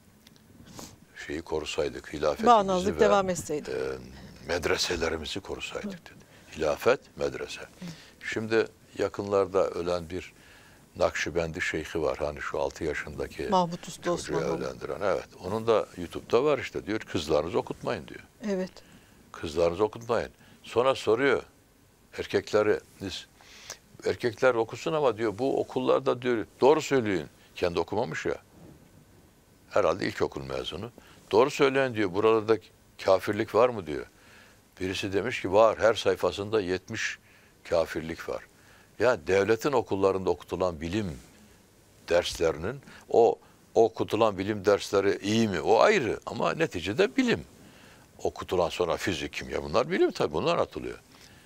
şeyi korusaydık. Hilafetimizi bağnazlık ve devam etseydi. E, medreselerimizi korusaydık dedi. Hilafet, medrese. Hı. Şimdi yakınlarda ölen bir Nakşibendi şeyhi var. Hani şu altı yaşındaki Mahmut Usta çocuğu Osman evlendiren. Evet. Onun da YouTube'da var işte. Diyor kızlarınızı okutmayın diyor. Evet. Kızlarınızı okutmayın. Sonra soruyor erkekleriniz erkekler okusun ama diyor bu okullarda diyor doğru söyleyin. Kendi okumamış ya. Herhalde ilkokul mezunu. Doğru söyleyin diyor. Buralarda kafirlik var mı diyor. Birisi demiş ki var. Her sayfasında yetmiş kafirlik var. Ya devletin okullarında okutulan bilim derslerinin o okutulan bilim dersleri iyi mi? O ayrı ama neticede bilim. Okutulan sonra fizik, kimya bunlar bilim tabii, bunlar atılıyor.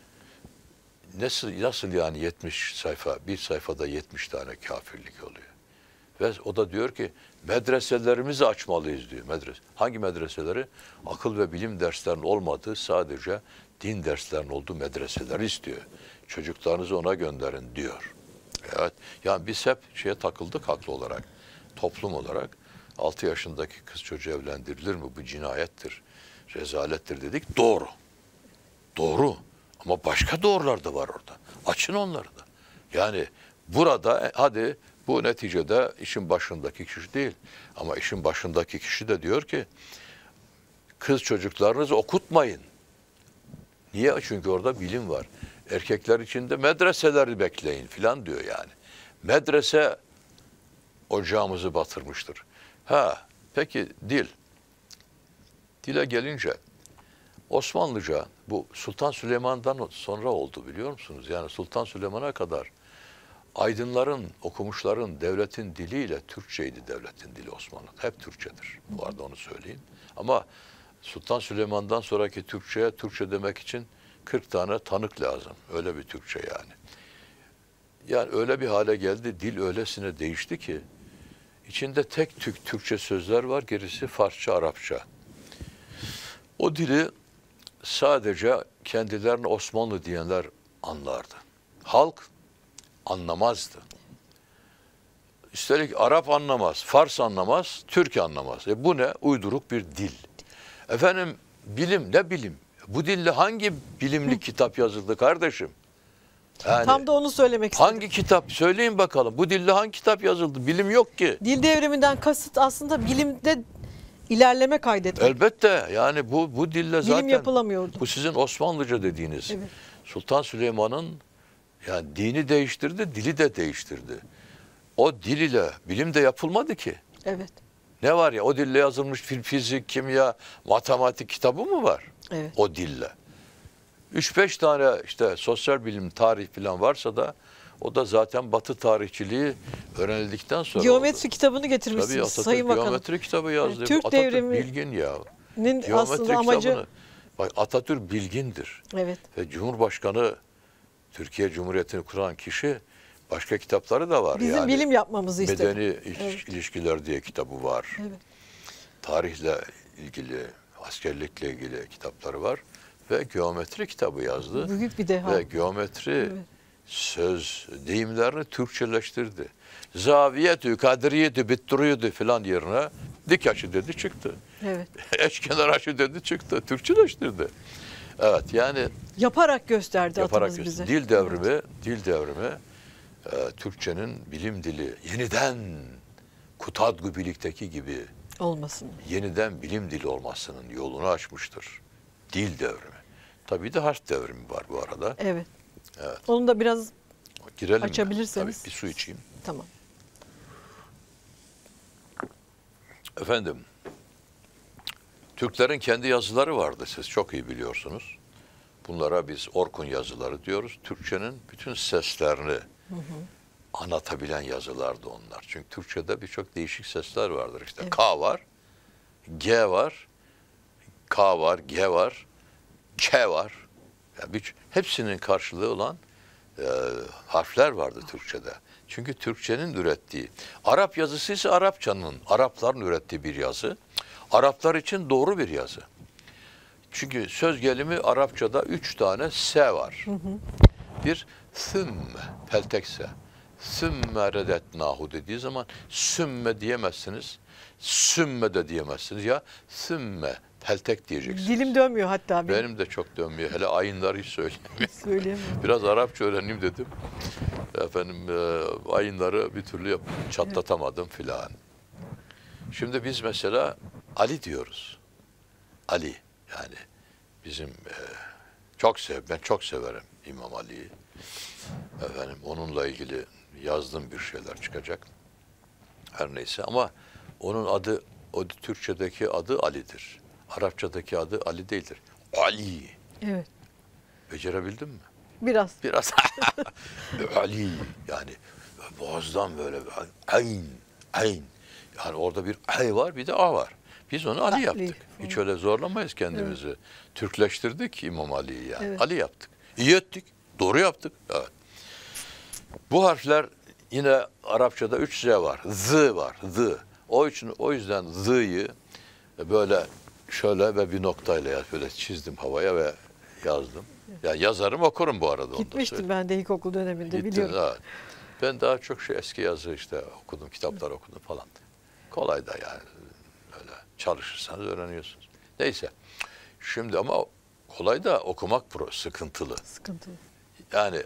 Nasıl, nasıl yani yetmiş sayfa, bir sayfada yetmiş tane kafirlik oluyor. Ve o da diyor ki medreselerimizi açmalıyız diyor. Medrese. Hangi medreseleri? Akıl ve bilim derslerinin olmadığı, sadece din derslerinin olduğu medreseleri istiyor. Çocuklarınızı ona gönderin diyor. Evet. Yani biz hep şeye takıldık haklı olarak. Toplum olarak altı yaşındaki kız çocuğu evlendirilir mi? Bu cinayettir, rezalettir dedik. Doğru. Doğru. Ama başka doğrular da var orada. Açın onları da. Yani burada hadi bu neticede işin başındaki kişi değil. Ama işin başındaki kişi de diyor ki kız çocuklarınızı okutmayın. Niye? Çünkü orada bilim var. Erkekler için de medreseleri bekleyin filan diyor yani. Medrese ocağımızı batırmıştır. Ha, peki dil. Dile gelince Osmanlıca bu Sultan Süleyman'dan sonra oldu biliyor musunuz? Yani Sultan Süleyman'a kadar aydınların, okumuşların, devletin diliyle Türkçeydi devletin dili Osmanlı'da. Hep Türkçedir. Bu arada onu söyleyeyim. Ama Sultan Süleyman'dan sonraki Türkçe'ye Türkçe demek için kırk tane tanık lazım. Öyle bir Türkçe yani. Yani öyle bir hale geldi, dil öylesine değişti ki içinde tek tük Türkçe sözler var, gerisi Farsça, Arapça. O dili sadece kendilerine Osmanlı diyenler anlardı. Halk anlamazdı. Üstelik Arap anlamaz, Fars anlamaz, Türk anlamaz. E bu ne? Uyduruk bir dil. Efendim bilim, ne bilim? Bu dille hangi bilimli kitap yazıldı kardeşim? Yani Tam da onu söylemek istedim. hangi kitap? Söyleyin bakalım. Bu dille hangi kitap yazıldı? Bilim yok ki. Dil devriminden kasıt aslında bilimde ilerleme kaydetmek. Elbette yani bu bu dille zaten Bilim yapılamıyordu. bu sizin Osmanlıca dediğiniz. Evet. Sultan Süleyman'ın yani dini değiştirdi, dili de değiştirdi. O dil ile bilim de yapılmadı ki. Evet. Ne var ya o dille yazılmış fizik, kimya, matematik kitabı mı var? Evet. O dille. Üç beş tane işte sosyal bilim, tarih falan varsa da o da zaten Batı tarihçiliği öğrenildikten sonra Geometri oldu. kitabını Tabii getirmişsiniz Atatürk Sayın Bakanım. geometri kitabı yazdı. Türk Atatürk devrimi- bilgin ya. Nin Geometri aslında amacı kitabını, bak Atatürk bilgindir. evet. Ve Cumhurbaşkanı Türkiye Cumhuriyeti'ni kuran kişi başka kitapları da var. Bizim yani, bilim yapmamızı istedi. Medeni İliş- Evet. İlişkiler diye kitabı var. Evet. Tarihle ilgili, askerlikle ilgili kitapları var. Ve geometri kitabı yazdı. Büyük bir deha. Ve geometri Evet. söz, deyimlerini Türkçeleştirdi. Zaviyetü, kadriyetü, bitturuydu filan yerine dik açı dedi çıktı. Evet. Eşkenar açı dedi çıktı. Türkçeleştirdi. Evet yani Yaparak gösterdi yaparak atımız bize. dil devrimi, dil devrimi e, Türkçenin bilim dili yeniden Kutadgu Bilik'teki gibi Olmasın. yeniden bilim dili olmasının yolunu açmıştır. Dil devrimi. Tabii de harf devrimi var bu arada. Evet. Evet. Onu da biraz Girelim mi? açabilirseniz. Tabii bir su içeyim. tamam. Efendim, Türklerin kendi yazıları vardı, siz çok iyi biliyorsunuz. Bunlara biz Orkun yazıları diyoruz. Türkçenin bütün seslerini hı hı. anlatabilen yazılardı onlar. Çünkü Türkçe'de birçok değişik sesler vardır. İşte evet. K var, G var, K var, G var, K var. Yani bir, hepsinin karşılığı olan e, harfler vardı Türkçe'de. Çünkü Türkçenin ürettiği, Arap yazısı ise Arapçanın, Arapların ürettiği bir yazı. Araplar için doğru bir yazı. Çünkü söz gelimi Arapçada üç tane S var. Hı hı. Bir sümme, peltekse. Sümme redetnahu dediği zaman sümme diyemezsiniz. Sümme de diyemezsiniz. Ya sümme, peltek diyeceksiniz. Dilim dönmüyor hatta. Benim, benim de çok dönmüyor. Hele ayınları hiç söyleyemiyorum. Söyleyemiyorum. Biraz Arapça öğreneyim dedim. Efendim e, ayınları bir türlü yap, çatlatamadım filan. Şimdi biz mesela Ali diyoruz. Ali yani bizim e, çok sev ben çok severim İmam Ali'yi. Efendim onunla ilgili yazdığım bir şeyler çıkacak. Her neyse ama onun adı o Türkçedeki adı Ali'dir. Arapçadaki adı Ali değildir. Ali. Evet. Becerebildin mi? Biraz. Biraz. Ali yani boğazdan böyle ayn, ayn. Yani orada bir ay var, bir de a var. Biz onu Ali Ali. yaptık. Hiç öyle zorlamayız kendimizi. Evet. Türkleştirdik İmam Ali'yi yani. Evet. Ali yaptık. İyi ettik. Doğru yaptık. Evet. Bu harfler yine Arapçada üç Z var. Z var. Z. O için o yüzden Z'yı böyle şöyle ve bir noktayla yaz, böyle çizdim havaya ve yazdım. Ya yani yazarım, okurum bu arada. Gitmiştim ben de ilkokul döneminde. Gittin, biliyorum. Evet. Ben daha çok şey eski yazı işte okudum, kitaplar okudum falan. Kolay da yani. Öyle çalışırsanız öğreniyorsunuz. Neyse. Şimdi ama kolay da okumak pro, sıkıntılı. Sıkıntılı. Yani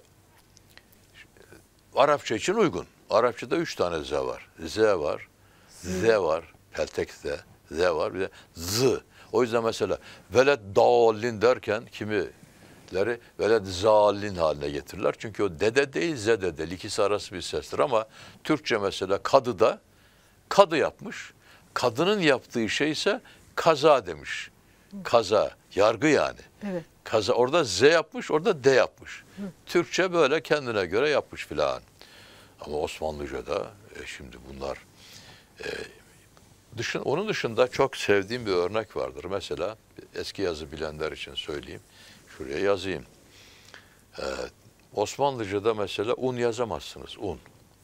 Arapça için uygun. Arapçada üç tane Z var. Z var, Z var, peltek Z, Z var, bir de Z. O yüzden mesela veled dallin derken kimileri veled zallin haline getirirler. Çünkü o dede değil zede değil. İkisi arası bir sestir ama Türkçe mesela kadıda kadı yapmış. Kadının yaptığı şey ise kaza demiş. Kaza, yargı yani. Evet. Kaza, orada Z yapmış, orada D yapmış. Hı. Türkçe böyle kendine göre yapmış filan. Ama Osmanlıca'da e, şimdi bunlar e, dışın, onun dışında çok sevdiğim bir örnek vardır. Mesela eski yazı bilenler için söyleyeyim. Şuraya yazayım. E, Osmanlıca'da mesela un yazamazsınız. Un.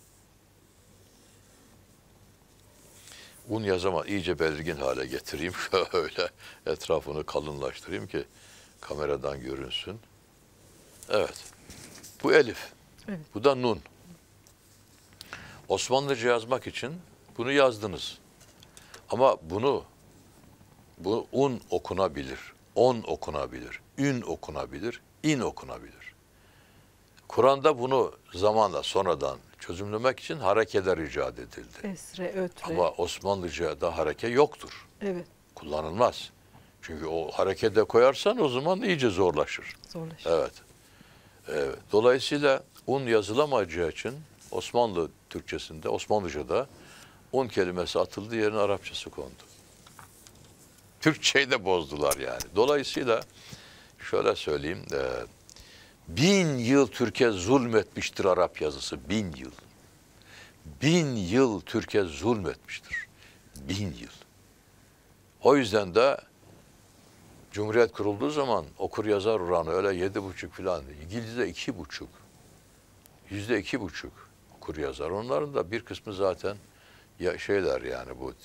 Un yazamaz. İyice belirgin hale getireyim. Şöyle etrafını kalınlaştırayım ki kameradan görünsün. Evet. Bu elif. Evet. Bu da nun. Osmanlıca yazmak için bunu yazdınız. Ama bunu bu un okunabilir, on okunabilir, ün okunabilir, in okunabilir. Kur'an'da bunu zamanla sonradan çözümlemek için harekeler icat edildi. Esre, ötre. Ama Osmanlıca'da hareke yoktur. Evet. Kullanılmaz. Çünkü o harekete koyarsan o zaman iyice zorlaşır. Zorlaşır. Evet. Ee, dolayısıyla un yazılamayacağı için Osmanlı Türkçesinde, Osmanlıca'da un kelimesi atıldı, yerine Arapçası kondu. Türkçeyi de bozdular yani. Dolayısıyla şöyle söyleyeyim, e, bin yıl Türkiye zulmetmiştir Arap yazısı, bin yıl. Bin yıl Türkiye zulmetmiştir. Bin yıl. O yüzden de Cumhuriyet kurulduğu zaman okur yazar oranı öyle yedi buçuk falan. İngilizce iki buçuk. Yüzde iki buçuk okur yazar. Onların da bir kısmı zaten ya şeyler yani bu e,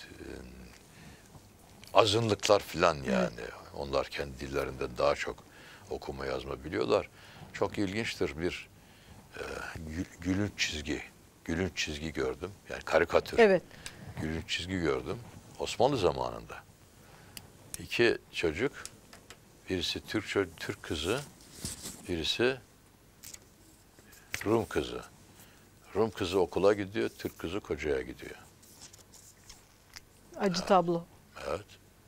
azınlıklar falan yani. Evet. Onlar kendi dillerinden daha çok okuma yazma biliyorlar. Çok ilginçtir bir e, gülünç çizgi. Gülünç çizgi gördüm. Yani karikatür. Evet. Gülünç çizgi gördüm. Osmanlı zamanında. İki çocuk, birisi Türk Türk kızı, birisi Rum kızı. Rum kızı okula gidiyor, Türk kızı kocaya gidiyor. Acı ha. tablo. Evet.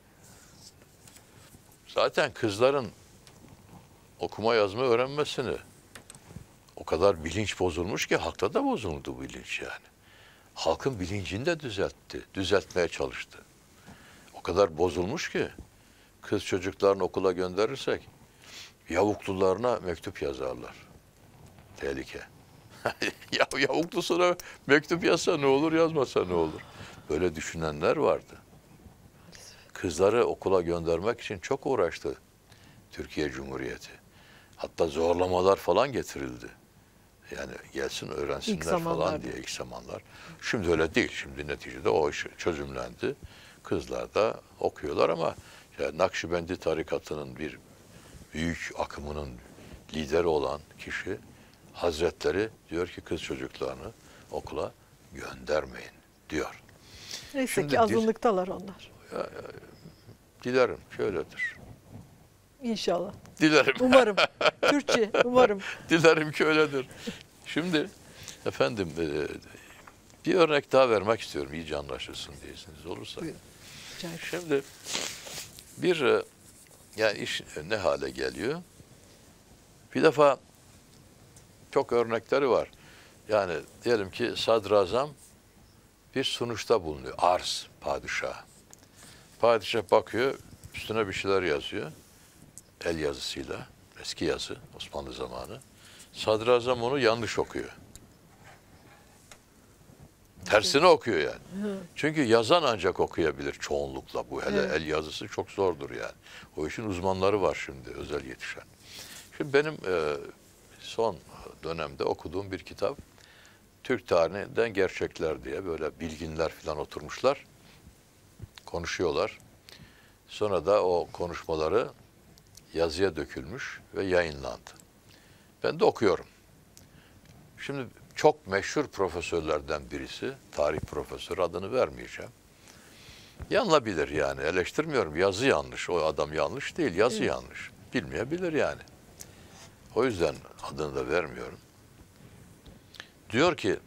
Zaten kızların okuma yazma öğrenmesini o kadar bilinç bozulmuş ki halkta da bozuldu bu bilinç yani. Halkın bilincini de düzeltti, düzeltmeye çalıştı. O kadar bozulmuş ki kız çocuklarını okula gönderirsek yavuklularına mektup yazarlar. Tehlike. ya yavuklusuna mektup yazsa ne olur, yazmasa ne olur? Böyle düşünenler vardı. Kızları okula göndermek için çok uğraştı Türkiye Cumhuriyeti. Hatta zorlamalar falan getirildi. Yani gelsin öğrensinler falan diye ilk zamanlar. Şimdi öyle değil. Şimdi neticede o iş çözümlendi. Kızlar da okuyorlar ama yani Nakşibendi tarikatının bir büyük akımının lideri olan kişi Hazretleri diyor ki kız çocuklarını okula göndermeyin diyor. Neyse Şimdi ki azınlıktalar onlar. Ya, ya, dilerim ki öyledir. İnşallah. Dilerim. Umarım. Türkçe umarım. Dilerim ki öyledir. Şimdi efendim e, bir örnek daha vermek istiyorum iyice anlaşılsın diyersiniz olursa. Buyurun. Şimdi bir e, yani iş ne hale geliyor? Bir defa çok örnekleri var. Yani diyelim ki sadrazam bir sunuşta bulunuyor. Arz padişah. Padişah bakıyor, üstüne bir şeyler yazıyor. El yazısıyla, eski yazı, Osmanlı zamanı. Sadrazam onu yanlış okuyor. Tersine okuyor yani. Çünkü yazan ancak okuyabilir çoğunlukla bu. Hele Evet. el yazısı çok zordur yani. O işin uzmanları var şimdi özel yetişen. Şimdi benim e, son dönemde okuduğum bir kitap Türk tarihinden gerçekler diye böyle bilginler falan oturmuşlar. Konuşuyorlar. Sonra da o konuşmaları yazıya dökülmüş ve yayınlandı. Ben de okuyorum. Şimdi çok meşhur profesörlerden birisi, tarih profesörü, adını vermeyeceğim. Yanılabilir yani, eleştirmiyorum. Yazı yanlış, o adam yanlış değil, yazı Evet. yanlış. Bilmeyebilir yani. O yüzden adını da vermiyorum. Diyor ki,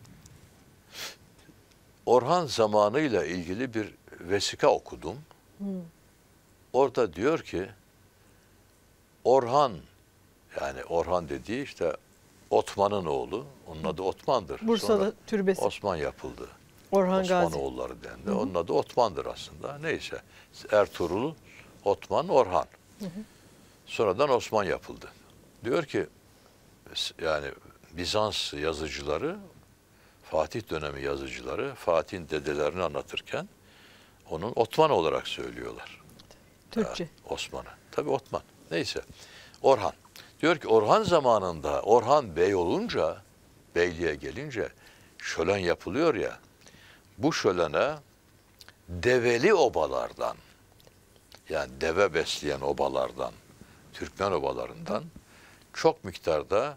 Orhan zamanıyla ilgili bir vesika okudum. Hı. Orada diyor ki, Orhan, yani Orhan dediği işte Otman'ın oğlu, onun adı Otman'dır. Bursa'da Sonra türbesi. Osman yapıldı. Orhan Gazi. Osmanoğulları dendi. Onun adı Otman'dır aslında. Neyse. Ertuğrul, Otman, Orhan. Hı hı. Sonradan Osman yapıldı. Diyor ki yani Bizans yazıcıları, Fatih dönemi yazıcıları Fatih'in dedelerini anlatırken onun Otman olarak söylüyorlar. Türkçe. Yani Osman'ı. Tabii Otman. Neyse. Orhan. Diyor ki Orhan zamanında Orhan bey olunca, beyliğe gelince şölen yapılıyor ya. Bu şölene develi obalardan, yani deve besleyen obalardan, Türkmen obalarından çok miktarda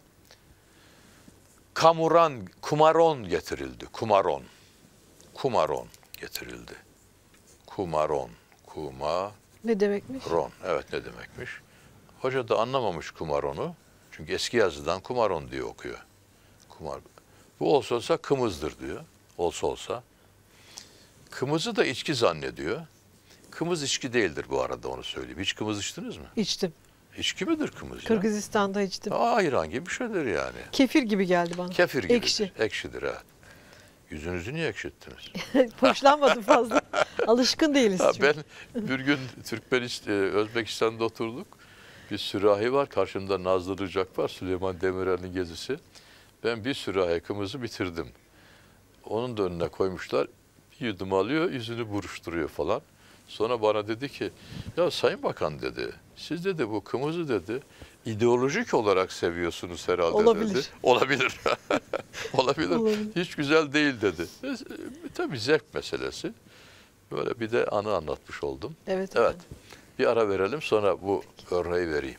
kamuran, kumaron getirildi. Kumaron. Kumaron getirildi. Kumaron. Kumaron. Ne demekmiş? Evet, ne demekmiş? Hoca da anlamamış kumaronu. Çünkü eski yazıdan kumaron diye okuyor. Kumar. Bu olsa olsa kımızdır diyor. Olsa olsa. Kımızı da içki zannediyor. Kımız içki değildir bu arada, onu söyleyeyim. Hiç kımız içtiniz mi? İçtim. İçki midir kımız ya? Kırgızistan'da içtim. Aa, ayran gibi bir şeydir yani. Kefir gibi geldi bana. Kefir gibidir. Ekşi. Ekşidir ha. Yüzünüzü niye ekşittiniz? Hoşlanmadım fazla. Alışkın değiliz Ha, çünkü. ben bir gün Türkmenistan, Özbekistan'da oturduk. Bir sürahi var. Karşımda Nazlı Rıcak var. Süleyman Demirel'in gezisi. Ben bir sürahi kımızı bitirdim. Onun da önüne koymuşlar. Bir yudum alıyor, yüzünü buruşturuyor falan. Sonra bana dedi ki, ya Sayın Bakan dedi, siz dedi bu kımızı dedi, ideolojik olarak seviyorsunuz herhalde Olabilir. dedi. Olabilir. Olabilir. Olabilir. Hiç güzel değil dedi. E, e, tabii zevk meselesi. Böyle bir de anı anlatmış oldum. Evet. Evet. efendim. Bir ara verelim, sonra bu örneği vereyim.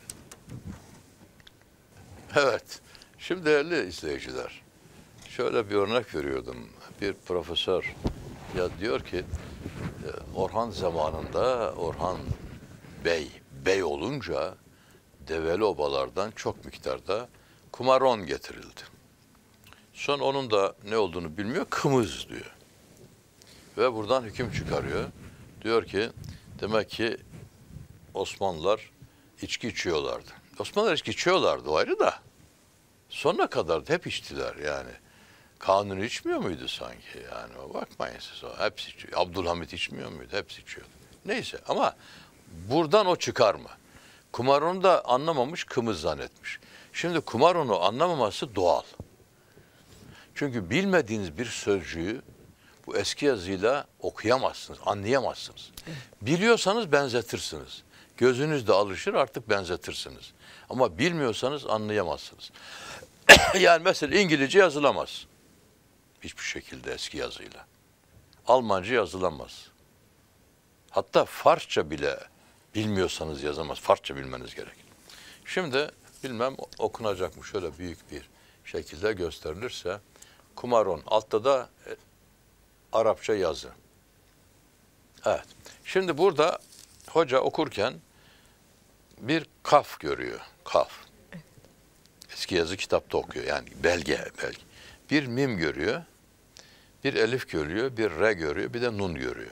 Evet. Şimdi değerli izleyiciler, şöyle bir örnek veriyordum. Bir profesör ya diyor ki Orhan zamanında Orhan Bey, bey olunca develi obalardan çok miktarda kumaron getirildi. Son onun da ne olduğunu bilmiyor, kımız diyor. Ve buradan hüküm çıkarıyor. Diyor ki demek ki Osmanlılar içki içiyorlardı. Osmanlılar içki içiyorlardı, o ayrı da. Sonuna kadar hep içtiler yani. Kanuni içmiyor muydu sanki? Yani bakmayın siz o. Hepsi içiyor. Abdülhamit içmiyor muydu? Hepsi içiyordu. Neyse ama buradan o çıkarma. Kumaronu da anlamamış, kımız zannetmiş. Şimdi kumaronu anlamaması doğal. Çünkü bilmediğiniz bir sözcüğü bu eski yazıyla okuyamazsınız, anlayamazsınız. Biliyorsanız benzetirsiniz. Gözünüz de alışır, artık benzetirsiniz. Ama bilmiyorsanız anlayamazsınız. Yani mesela İngilizce yazılamaz. Hiçbir şekilde eski yazıyla. Almanca yazılamaz. Hatta Farsça bile bilmiyorsanız yazamaz. Farsça bilmeniz gerekir. Şimdi bilmem okunacak mı, şöyle büyük bir şekilde gösterilirse. Kumaron. Altta da e, Arapça yazı. Evet. Şimdi burada hoca okurken bir kaf görüyor. Kaf. Eski yazı kitapta okuyor. Yani belge, belge. Bir mim görüyor. Bir elif görüyor. Bir re görüyor. Bir de nun görüyor.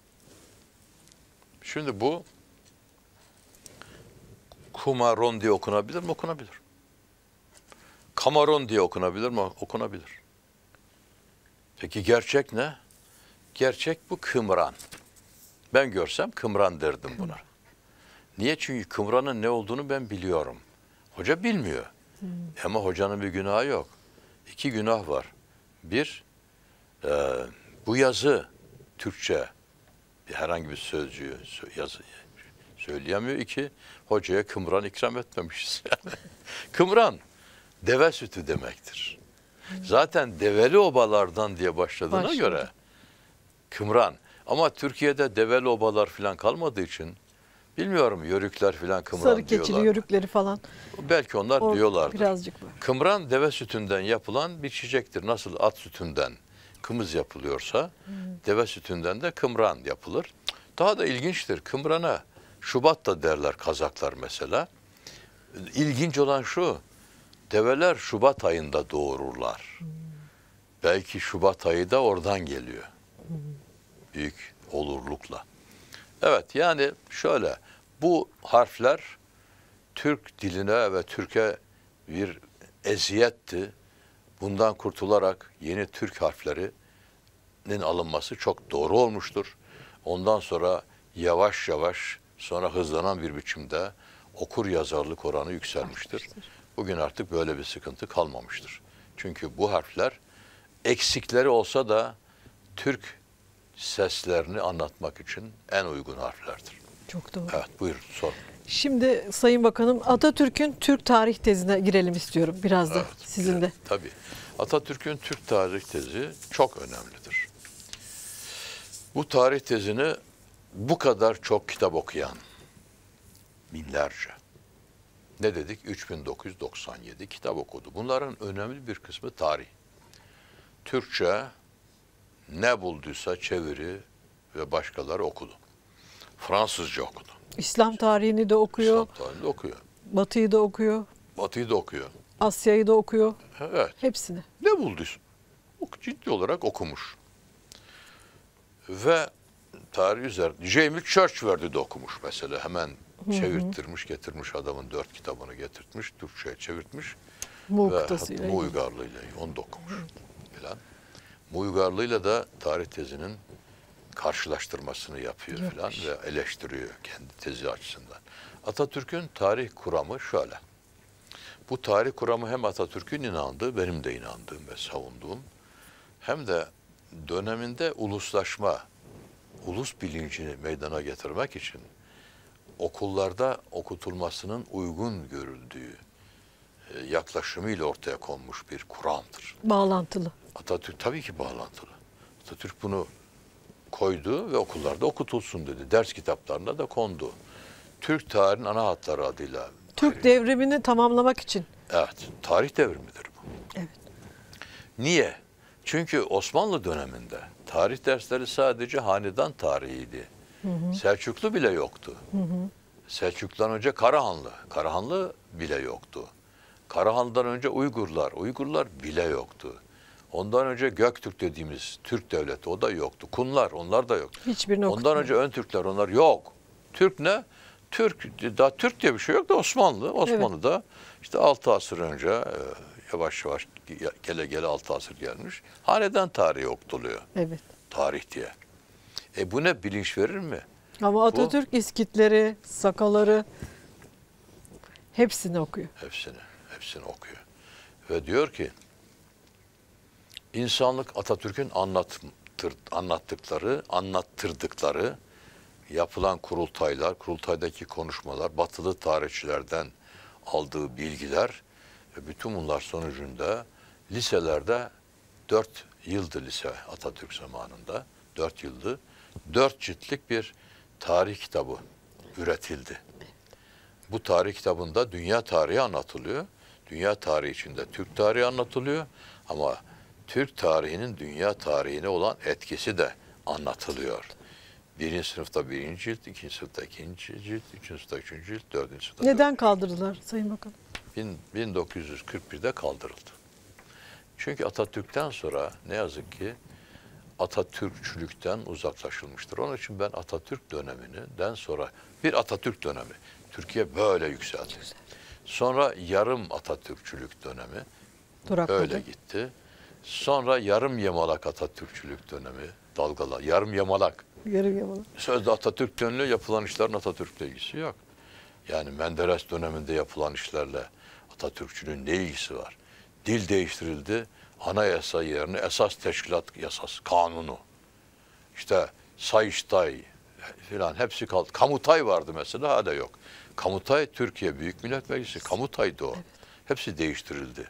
Şimdi bu kumaron diye okunabilir mi? Okunabilir. Kamaron diye okunabilir mi? Okunabilir. Peki gerçek ne? Gerçek bu kımran. Ben görsem kımran derdim buna. Niye? Çünkü kımranın ne olduğunu ben biliyorum. Hoca bilmiyor. Hmm. Ama hocanın bir günahı yok. İki günah var. Bir, e, Bu yazı Türkçe herhangi bir sözcüğü yazı söyleyemiyor. İki, hocaya kımran ikram etmemişiz. Kımran, deve sütü demektir. Zaten develi obalardan diye başladığına Başladı. göre kımran. Ama Türkiye'de develi obalar falan kalmadığı için bilmiyorum, yörükler falan kımran Sarı diyorlar. keçili yörükleri falan. Belki onlar O diyorlardır. birazcık var. Kımran deve sütünden yapılan bir çiçektir. Nasıl at sütünden kımız yapılıyorsa Hmm. deve sütünden de kımran yapılır. Daha da ilginçtir. Kımrana Şubat da derler Kazaklar mesela. İlginç olan şu, develer Şubat ayında doğururlar. Hmm. Belki Şubat ayı da oradan geliyor. Hmm. Büyük olurlukla. Evet, yani şöyle, bu harfler Türk diline ve Türk'e bir eziyetti. Bundan kurtularak yeni Türk harflerinin alınması çok doğru olmuştur. Ondan sonra yavaş yavaş, sonra hızlanan bir biçimde okur yazarlık oranı yükselmiştir. Bugün artık böyle bir sıkıntı kalmamıştır. Çünkü bu harfler eksikleri olsa da Türk seslerini anlatmak için en uygun harflerdir. Çok doğru. Evet, buyurun sorun. Şimdi Sayın Bakanım, Atatürk'ün Türk tarih tezine girelim istiyorum biraz da Evet, sizin de. Tabii. Atatürk'ün Türk tarih tezi çok önemlidir. Bu tarih tezini bu kadar çok kitap okuyan, binlerce, ne dedik? üç bin dokuz yüz doksan yedi kitap okudu. Bunların önemli bir kısmı tarih. Türkçe ne bulduysa çeviri ve başkaları okudu. Fransızca okudu. İslam tarihini de okuyor, İslam tarihini de okuyor. Batı'yı da okuyor, Batı'yı da okuyor. Asya'yı da okuyor. Evet. Hepsini. Ne bulduysa ciddi olarak okumuş. Ve tarih üzerinde Jamie Churchward'ı da okumuş mesela. Hemen çevirttirmiş, getirmiş, adamın dört kitabını getirtmiş, Türkçe'ye çevirtmiş. Mu Ve kıtasıyla. Mu uygarlığıyla onu da okumuş. Falan. Mu uygarlığıyla da tarih tezinin karşılaştırmasını yapıyor falan ve eleştiriyor kendi tezi açısından. Atatürk'ün tarih kuramı şöyle. Bu tarih kuramı hem Atatürk'ün inandığı, benim de inandığım ve savunduğum, hem de döneminde uluslaşma, ulus bilincini meydana getirmek için okullarda okutulmasının uygun görüldüğü e, yaklaşımıyla ortaya konmuş bir kuramdır. Bağlantılı. Atatürk tabii ki bağlantılı. Atatürk bunu koydu ve okullarda okutulsun dedi. Ders kitaplarına da kondu. Türk tarihinin ana hatları adıyla. Türk devrimini tamamlamak için. Evet, tarih devrimidir bu. Evet. Niye? Çünkü Osmanlı döneminde tarih dersleri sadece hanedan tarihiydi. Hı hı. Selçuklu bile yoktu. Hı hı. Selçuklu'dan önce Karahanlı, Karahanlı bile yoktu. Karahanlı'dan önce Uygurlar, Uygurlar bile yoktu. Ondan önce Göktürk dediğimiz Türk devleti, o da yoktu. Kunlar, onlar da yoktu. Hiçbirini Ondan okutmuyor. önce ön Türkler, onlar yok. Türk ne? Türk, daha Türk diye bir şey yok da Osmanlı. Osmanlı'da işte altı asır önce e, yavaş yavaş gele gele altı asır gelmiş. Hanedan tarihi okutuluyor. Evet. Tarih diye. E bu ne bilinç verir mi? Ama Atatürk iskitleri, sakaları hepsini okuyor. Hepsini, hepsini okuyor. Ve diyor ki, insanlık Atatürk'ün anlattır, anlattıkları, anlattırdıkları, yapılan kurultaylar, kurultaydaki konuşmalar, batılı tarihçilerden aldığı bilgiler ve bütün bunlar sonucunda liselerde dört yıldı lise Atatürk zamanında, dört yıldı, dört ciltlik bir tarih kitabı üretildi. Bu tarih kitabında dünya tarihi anlatılıyor. Dünya tarihi içinde Türk tarihi anlatılıyor ama Türk tarihinin dünya tarihine olan etkisi de anlatılıyor. Birinci sınıfta birinci cilt, ikinci sınıfta ikinci cilt, üçüncü sınıfta üçüncü cilt, dördüncü sınıfta Neden dördüncü. kaldırdılar Sayın Bakan? Bin- bin dokuz yüz kırk birde kaldırıldı. Çünkü Atatürk'ten sonra ne yazık ki Atatürkçülükten uzaklaşılmıştır. Onun için ben Atatürk döneminden sonra bir Atatürk dönemi, Türkiye böyle yükseldi. Sonra yarım Atatürkçülük dönemi Durakladı. böyle gitti. Sonra yarım yamalak Atatürkçülük dönemi dalgalar. Yarım yamalak. Yarım yamalak. Sözde Atatürk deniliyor, yapılan işlerin Atatürk'le ilgisi yok. Yani Menderes döneminde yapılan işlerle Atatürkçülüğün ne ilgisi var? Dil değiştirildi. Anayasa yerine esas teşkilat yasası, kanunu işte Sayıştay filan hepsi kaldı. Kamutay vardı mesela, hala yok. Kamutay Türkiye Büyük Millet Meclisi. Kamutay'dı o. Evet. Hepsi değiştirildi.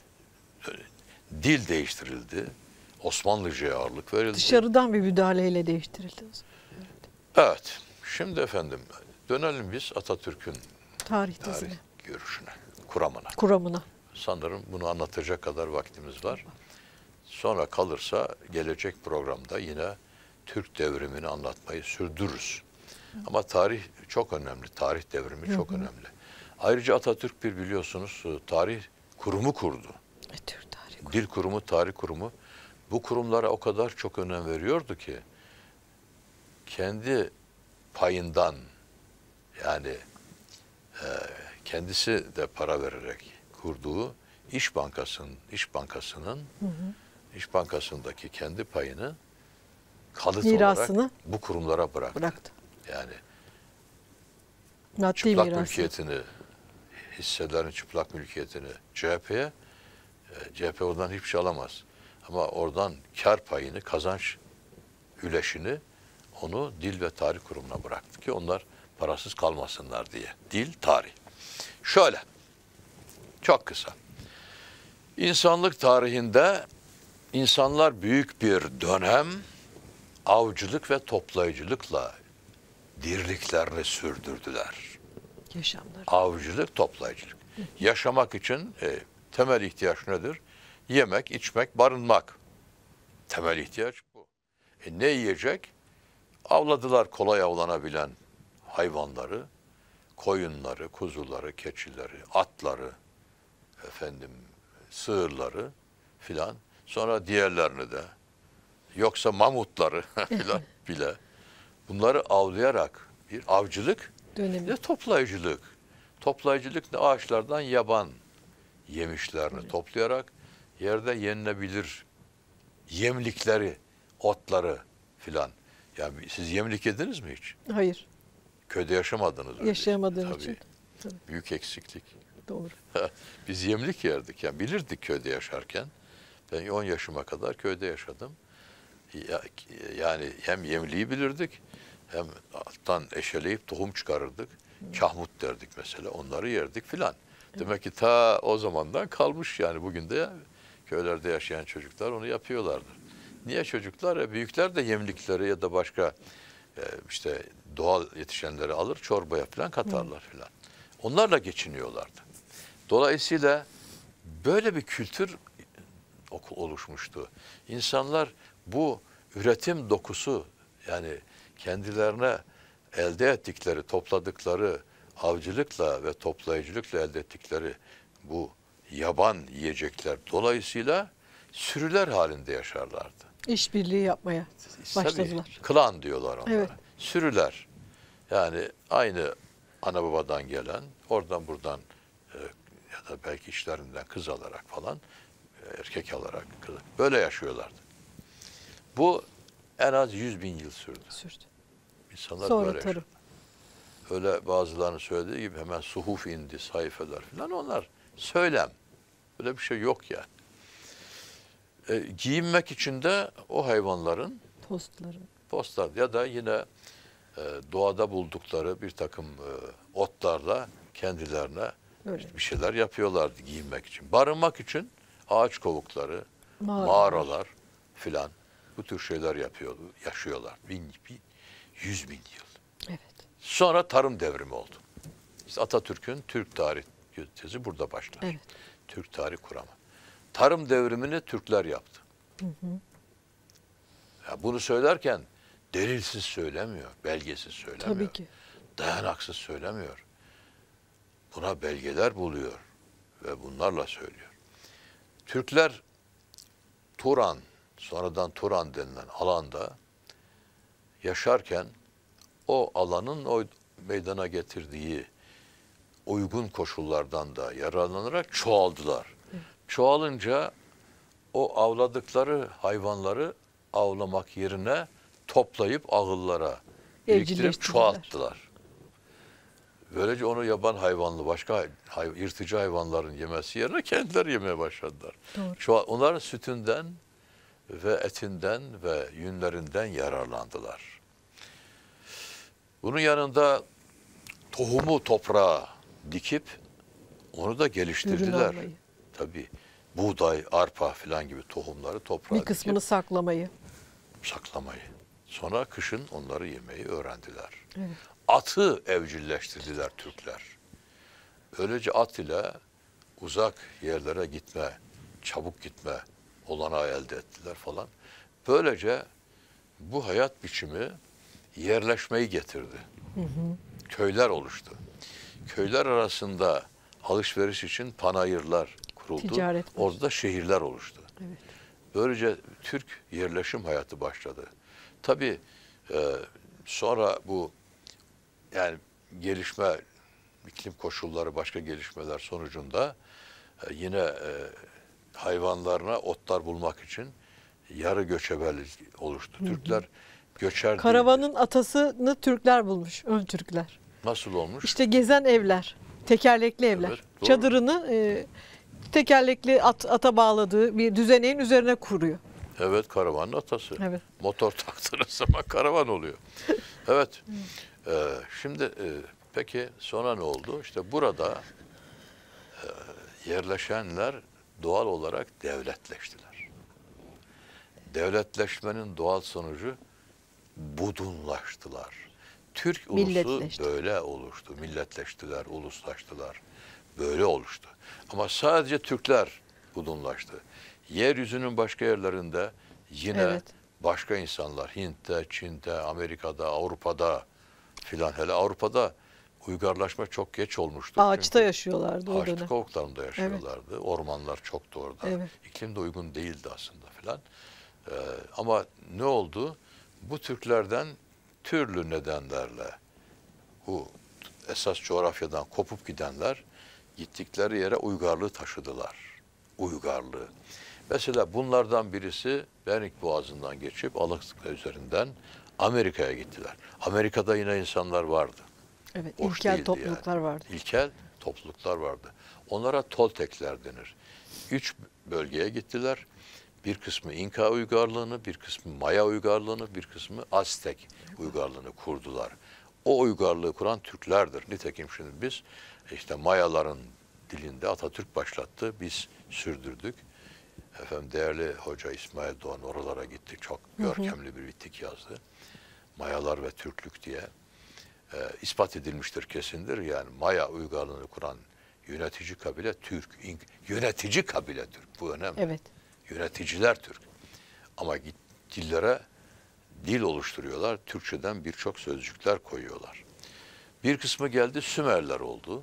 Dil değiştirildi. Osmanlıca'ya ağırlık verildi. Dışarıdan bir müdahaleyle değiştirildi. Evet. Şimdi efendim dönelim biz Atatürk'ün Tarih tarih dizine, görüşüne, kuramına. kuramına. Sanırım bunu anlatacak kadar vaktimiz var. Sonra kalırsa gelecek programda yine Türk devrimini anlatmayı sürdürürüz. Ama tarih çok önemli. Tarih devrimi çok önemli. Ayrıca Atatürk bir biliyorsunuz tarih kurumu kurdu. E, Türk tarihi kurumu. Dil kurumu, tarih kurumu. Bu kurumlara o kadar çok önem veriyordu ki kendi payından, yani e, kendisi de para vererek kurduğu İş Bankası'nın İş Bankası'nın Hı hı. İş Bankası'ndaki kendi payını kalıt Mirasını olarak bu kurumlara bıraktı. bıraktı. Yani Maddi çıplak mirası. mülkiyetini, hisselerin çıplak mülkiyetini C H P'ye, C H P oradan hiçbir şey alamaz. Ama oradan kar payını, kazanç üleşini onu Dil ve Tarih Kurumu'na bıraktı ki onlar parasız kalmasınlar diye. Dil, tarih. Şöyle, çok kısa. İnsanlık tarihinde insanlar büyük bir dönem avcılık ve toplayıcılıkla dirliklerini sürdürdüler. Yaşamları. Avcılık, toplayıcılık. Yaşamak için e, temel ihtiyaç nedir? Yemek, içmek, barınmak. Temel ihtiyaç bu. E, ne yiyecek? Avladılar kolay avlanabilen hayvanları, koyunları, kuzuları, keçileri, atları, efendim sığırları filan. Sonra diğerlerini de, yoksa mamutları filan bile. Bunları avlayarak bir avcılık, Dönemi. bir de toplayıcılık. Toplayıcılık ne? Ağaçlardan yaban yemişlerini evet. toplayarak yerde yenilebilir yemlikleri, otları filan. Yani siz yemlik yediniz mi hiç? Hayır. Köyde yaşamadınız öyle. Yaşayamadığım Tabii. için. Tabii. Büyük eksiklik. Doğru. Biz yemlik yerdik. Yani bilirdik köyde yaşarken. Ben on yaşıma kadar köyde yaşadım. Yani hem yemliği bilirdik, hem alttan eşeleyip tohum çıkarırdık. Hı. Kahmut derdik mesela, onları yerdik filan. Demek ki ta o zamandan kalmış yani bugün de köylerde yaşayan çocuklar onu yapıyorlardı. Niye çocuklar? E, büyükler de yemlikleri ya da başka e, işte doğal yetişenleri alır, çorbaya filan katarlar filan. Onlarla geçiniyorlardı. Dolayısıyla böyle bir kültür oluşmuştu. İnsanlar bu üretim dokusu, yani kendilerine elde ettikleri, topladıkları, avcılıkla ve toplayıcılıkla elde ettikleri bu yaban yiyecekler dolayısıyla sürüler halinde yaşarlardı. İşbirliği yapmaya başladılar. Tabii, klan diyorlar onlara. Evet. Sürüler. Yani aynı ana babadan gelen, oradan buradan e, ya da belki işlerinden kız alarak falan, e, erkek alarak kız, böyle yaşıyorlardı. Bu en az yüz bin yıl sürdü. Sürdü. İnsanlar Sonra böyle tarım. yaşadı. Öyle bazılarının söylediği gibi hemen suhuf indi, sayfeler falan, onlar söylem. Böyle bir şey yok yani. E, giyinmek için de o hayvanların Postları. postlar ya da yine e, doğada buldukları bir takım e, otlarla kendilerine Öyle. bir şeyler yapıyorlardı giyinmek için. Barınmak için ağaç kovukları, Mağaralar. mağaralar filan bu tür şeyler yapıyordu, yaşıyorlar. Bin, bin, yüz bin yıl. Evet. Sonra tarım devrimi oldu. İşte Atatürk'ün Türk tarih tezi burada başlar. Evet. Türk tarih kuramı. Tarım devrimini Türkler yaptı. Hı hı. Ya bunu söylerken delilsiz söylemiyor, belgesiz söylemiyor. Tabii ki. Dayanaksız söylemiyor. Buna belgeler buluyor ve bunlarla söylüyor. Türkler Turan, sonradan Turan denilen alanda yaşarken o alanın o meydana getirdiği uygun koşullardan da yararlanarak çoğaldılar. Evet. Çoğalınca o avladıkları hayvanları avlamak yerine toplayıp ağıllara biriktirip çoğalttılar. Böylece onu yaban hayvanlı, başka hay, yırtıcı hayvanların yemesi yerine kendileri yemeye başladılar. Çoğal, onların sütünden ve etinden ve yünlerinden yararlandılar. Bunun yanında tohumu toprağa dikip onu da Ürün geliştirdiler. almayı. Tabii buğday, arpa falan gibi tohumları toprağa Bir kısmını dikip saklamayı. saklamayı. Sonra kışın onları yemeyi öğrendiler. Evet. Atı evcilleştirdiler Türkler. Böylece at ile uzak yerlere gitme, çabuk gitme olanağı elde ettiler falan. Böylece bu hayat biçimi yerleşmeyi getirdi. Hı hı. Köyler oluştu. Köyler arasında alışveriş için panayırlar kuruldu. Ticaret var. Orada da şehirler oluştu. Evet. Böylece Türk yerleşim hayatı başladı. Tabii e, sonra bu yani gelişme, iklim koşulları, başka gelişmeler sonucunda e, yine e, hayvanlarına otlar bulmak için yarı göçebelik oluştu. Hı hı. Türkler göçer değildi. Karavanın atasını Türkler bulmuş, ön Türkler. Nasıl olmuş? İşte gezen evler, tekerlekli evler. Evet, doğru. Çadırını e, tekerlekli at, ata bağladığı bir düzeneğin üzerine kuruyor. Evet, karavanın atası. Evet. Motor taktığınız zaman karavan oluyor. Evet. Ee, şimdi e, peki sonra ne oldu? İşte burada e, yerleşenler doğal olarak devletleştiler. Devletleşmenin doğal sonucu budunlaştılar. Türk ulusu Milletleşti. böyle oluştu. Milletleştiler, uluslaştılar. Böyle oluştu. Ama sadece Türkler budunlaştı. Yeryüzünün başka yerlerinde yine Evet. başka insanlar, Hint'te, Çin'de, Amerika'da, Avrupa'da filan, hele Avrupa'da uygarlaşma çok geç olmuştu. Ağaçta Çünkü yaşıyorlardı o ağaçlık dönem. kovuklarında yaşıyorlardı. Ormanlar çoktu orada. Evet. İklim de uygun değildi aslında filan. Ee, ama ne oldu? Bu Türklerden türlü nedenlerle bu esas coğrafyadan kopup gidenler gittikleri yere uygarlığı taşıdılar. Uygarlığı. Mesela bunlardan birisi Bering Boğazı'ndan geçip Alaska üzerinden Amerika'ya gittiler. Amerika'da yine insanlar vardı. Evet, Boş ilkel değildi topluluklar yani. vardı. İlkel topluluklar vardı. Onlara Toltekler denir. Üç bölgeye gittiler. Bir kısmı İnka uygarlığını, bir kısmı Maya uygarlığını, bir kısmı Aztek uygarlığını kurdular. O uygarlığı kuran Türklerdir. Nitekim şimdi biz işte Mayaların dilinde Atatürk başlattı, biz sürdürdük. Efendim değerli hoca İsmail Doğan oralara gitti. Çok görkemli bir vitik yazdı. Mayalar ve Türklük diye. E, ispat edilmiştir, kesindir. Yani Maya uygarlığını kuran yönetici kabile Türk. İnk, yönetici kabile Türk. Bu önemli. Evet. Yöneticiler Türk. Ama git, dillere dil oluşturuyorlar. Türkçeden birçok sözcükler koyuyorlar. Bir kısmı geldi, Sümerler oldu.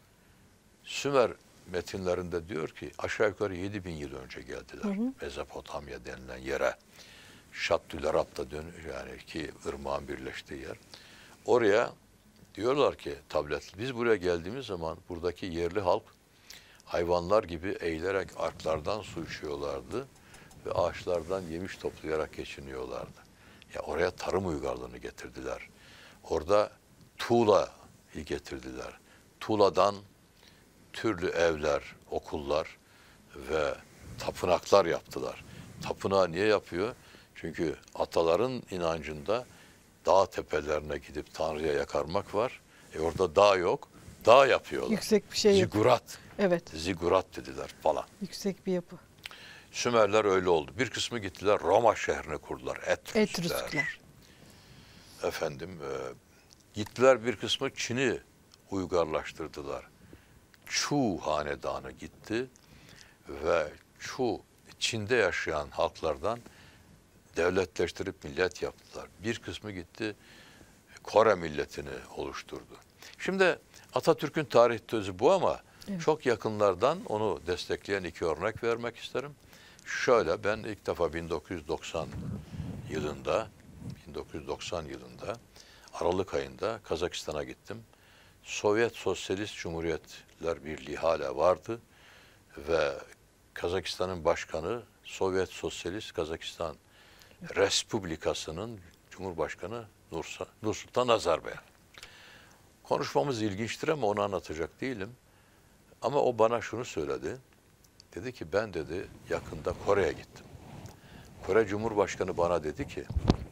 Sümer metinlerinde diyor ki aşağı yukarı yedi bin yıl önce geldiler. Hı hı. Mezopotamya denilen yere. Şattülerab'da dönüyor, yani iki ırmağın birleştiği yer. Oraya diyorlar ki tablet, biz buraya geldiğimiz zaman buradaki yerli halk hayvanlar gibi eğilerek arklardan su içiyorlardı ve ağaçlardan yemiş toplayarak geçiniyorlardı. Ya oraya tarım uygarlığını getirdiler. Orada tuğlayı getirdiler. Tuğladan türlü evler, okullar ve tapınaklar yaptılar. Tapınağı niye yapıyor? Çünkü ataların inancında dağ tepelerine gidip Tanrı'ya yakarmak var. E orada dağ yok. Dağ yapıyorlar. Yüksek bir şey yapıyor. Zigurat. Evet. Zigurat dediler falan. Yüksek bir yapı. Sümerler öyle oldu. Bir kısmı gittiler Roma şehrini kurdular. Etrüskler. Etrüskler. Efendim e, gittiler bir kısmı Çin'i uygarlaştırdılar. Çu hanedanı gitti ve Çu Çin'de yaşayan halklardan devletleştirip millet yaptılar. Bir kısmı gitti Kore milletini oluşturdu. Şimdi Atatürk'ün tarih tözü bu ama evet, çok yakınlardan onu destekleyen iki örnek vermek isterim. Şöyle, ben ilk defa bin dokuz yüz doksan yılında bin dokuz yüz doksan yılında Aralık ayında Kazakistan'a gittim. Sovyet Sosyalist Cumhuriyetler Birliği hala vardı ve Kazakistan'ın başkanı Sovyet Sosyalist Kazakistan Respublikası'nın Cumhurbaşkanı Nursultan Nazarbayev. Konuşmamız ilginçtir ama onu anlatacak değilim. Ama o bana şunu söyledi. Dedi ki ben dedi yakında Kore'ye gittim. Kore Cumhurbaşkanı bana dedi ki,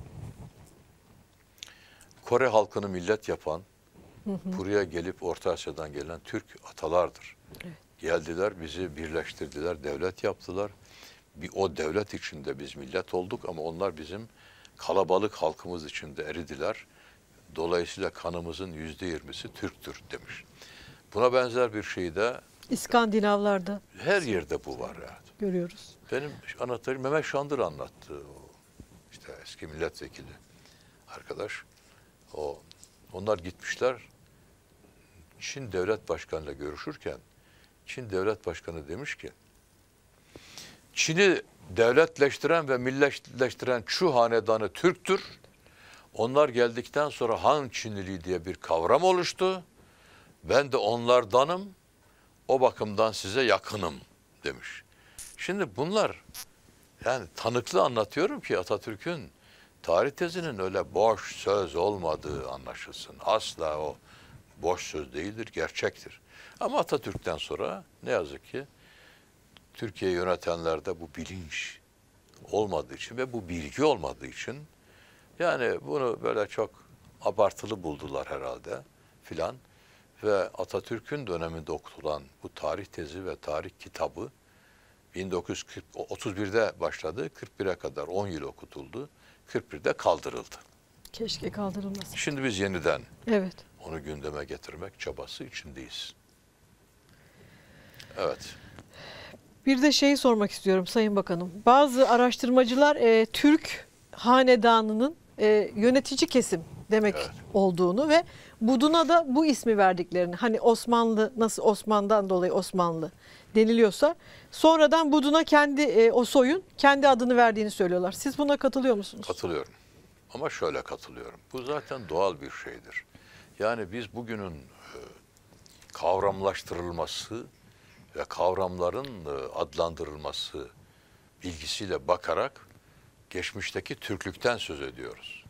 Kore halkını millet yapan, hı hı. buraya gelip Orta Asya'dan gelen Türk atalardır. Evet. Geldiler, bizi birleştirdiler, devlet yaptılar. Bir, o devlet içinde biz millet olduk ama onlar bizim kalabalık halkımız içinde eridiler. Dolayısıyla kanımızın yüzde yirmisi Türktür demiş. Buna benzer bir şey de İskandinavlarda her yerde bu var yani. Görüyoruz. Benim anahtarım Mehmet Şandır anlattı. O işte eski milletvekili arkadaş. O onlar gitmişler. Çin devlet başkanıyla görüşürken Çin devlet başkanı demiş ki, Çin'i devletleştiren ve milletleştiren Çu hanedanı Türktür. Onlar geldikten sonra Han Çinliliği diye bir kavram oluştu. Ben de onlardanım. O bakımdan size yakınım demiş. Şimdi bunlar yani tanıklı anlatıyorum ki Atatürk'ün tarih tezinin öyle boş söz olmadığı anlaşılsın. Asla o boş söz değildir, gerçektir. Ama Atatürk'ten sonra ne yazık ki Türkiye yönetenlerde bu bilinç olmadığı için ve bu bilgi olmadığı için yani bunu böyle çok abartılı buldular herhalde filan. Ve Atatürk'ün döneminde okutulan bu tarih tezi ve tarih kitabı bin dokuz yüz otuz birde başladı, kırk bire kadar on yıl okutuldu, kırk birde kaldırıldı. Keşke kaldırılmasın. Şimdi biz yeniden evet. onu gündeme getirmek çabası içindeyiz. Evet. Bir de şeyi sormak istiyorum Sayın Bakanım. Bazı araştırmacılar e, Türk hanedanının e, yönetici kesim demek evet. olduğunu ve Budun'a da bu ismi verdiklerini, hani Osmanlı nasıl Osman'dan dolayı Osmanlı deniliyorsa sonradan Budun'a kendi e, o soyun kendi adını verdiğini söylüyorlar. Siz buna katılıyor musunuz? Katılıyorum. Ama şöyle katılıyorum. Bu zaten doğal bir şeydir. Yani biz bugünün e, kavramlaştırılması ve kavramların e, adlandırılması bilgisiyle bakarak geçmişteki Türklükten söz ediyoruz.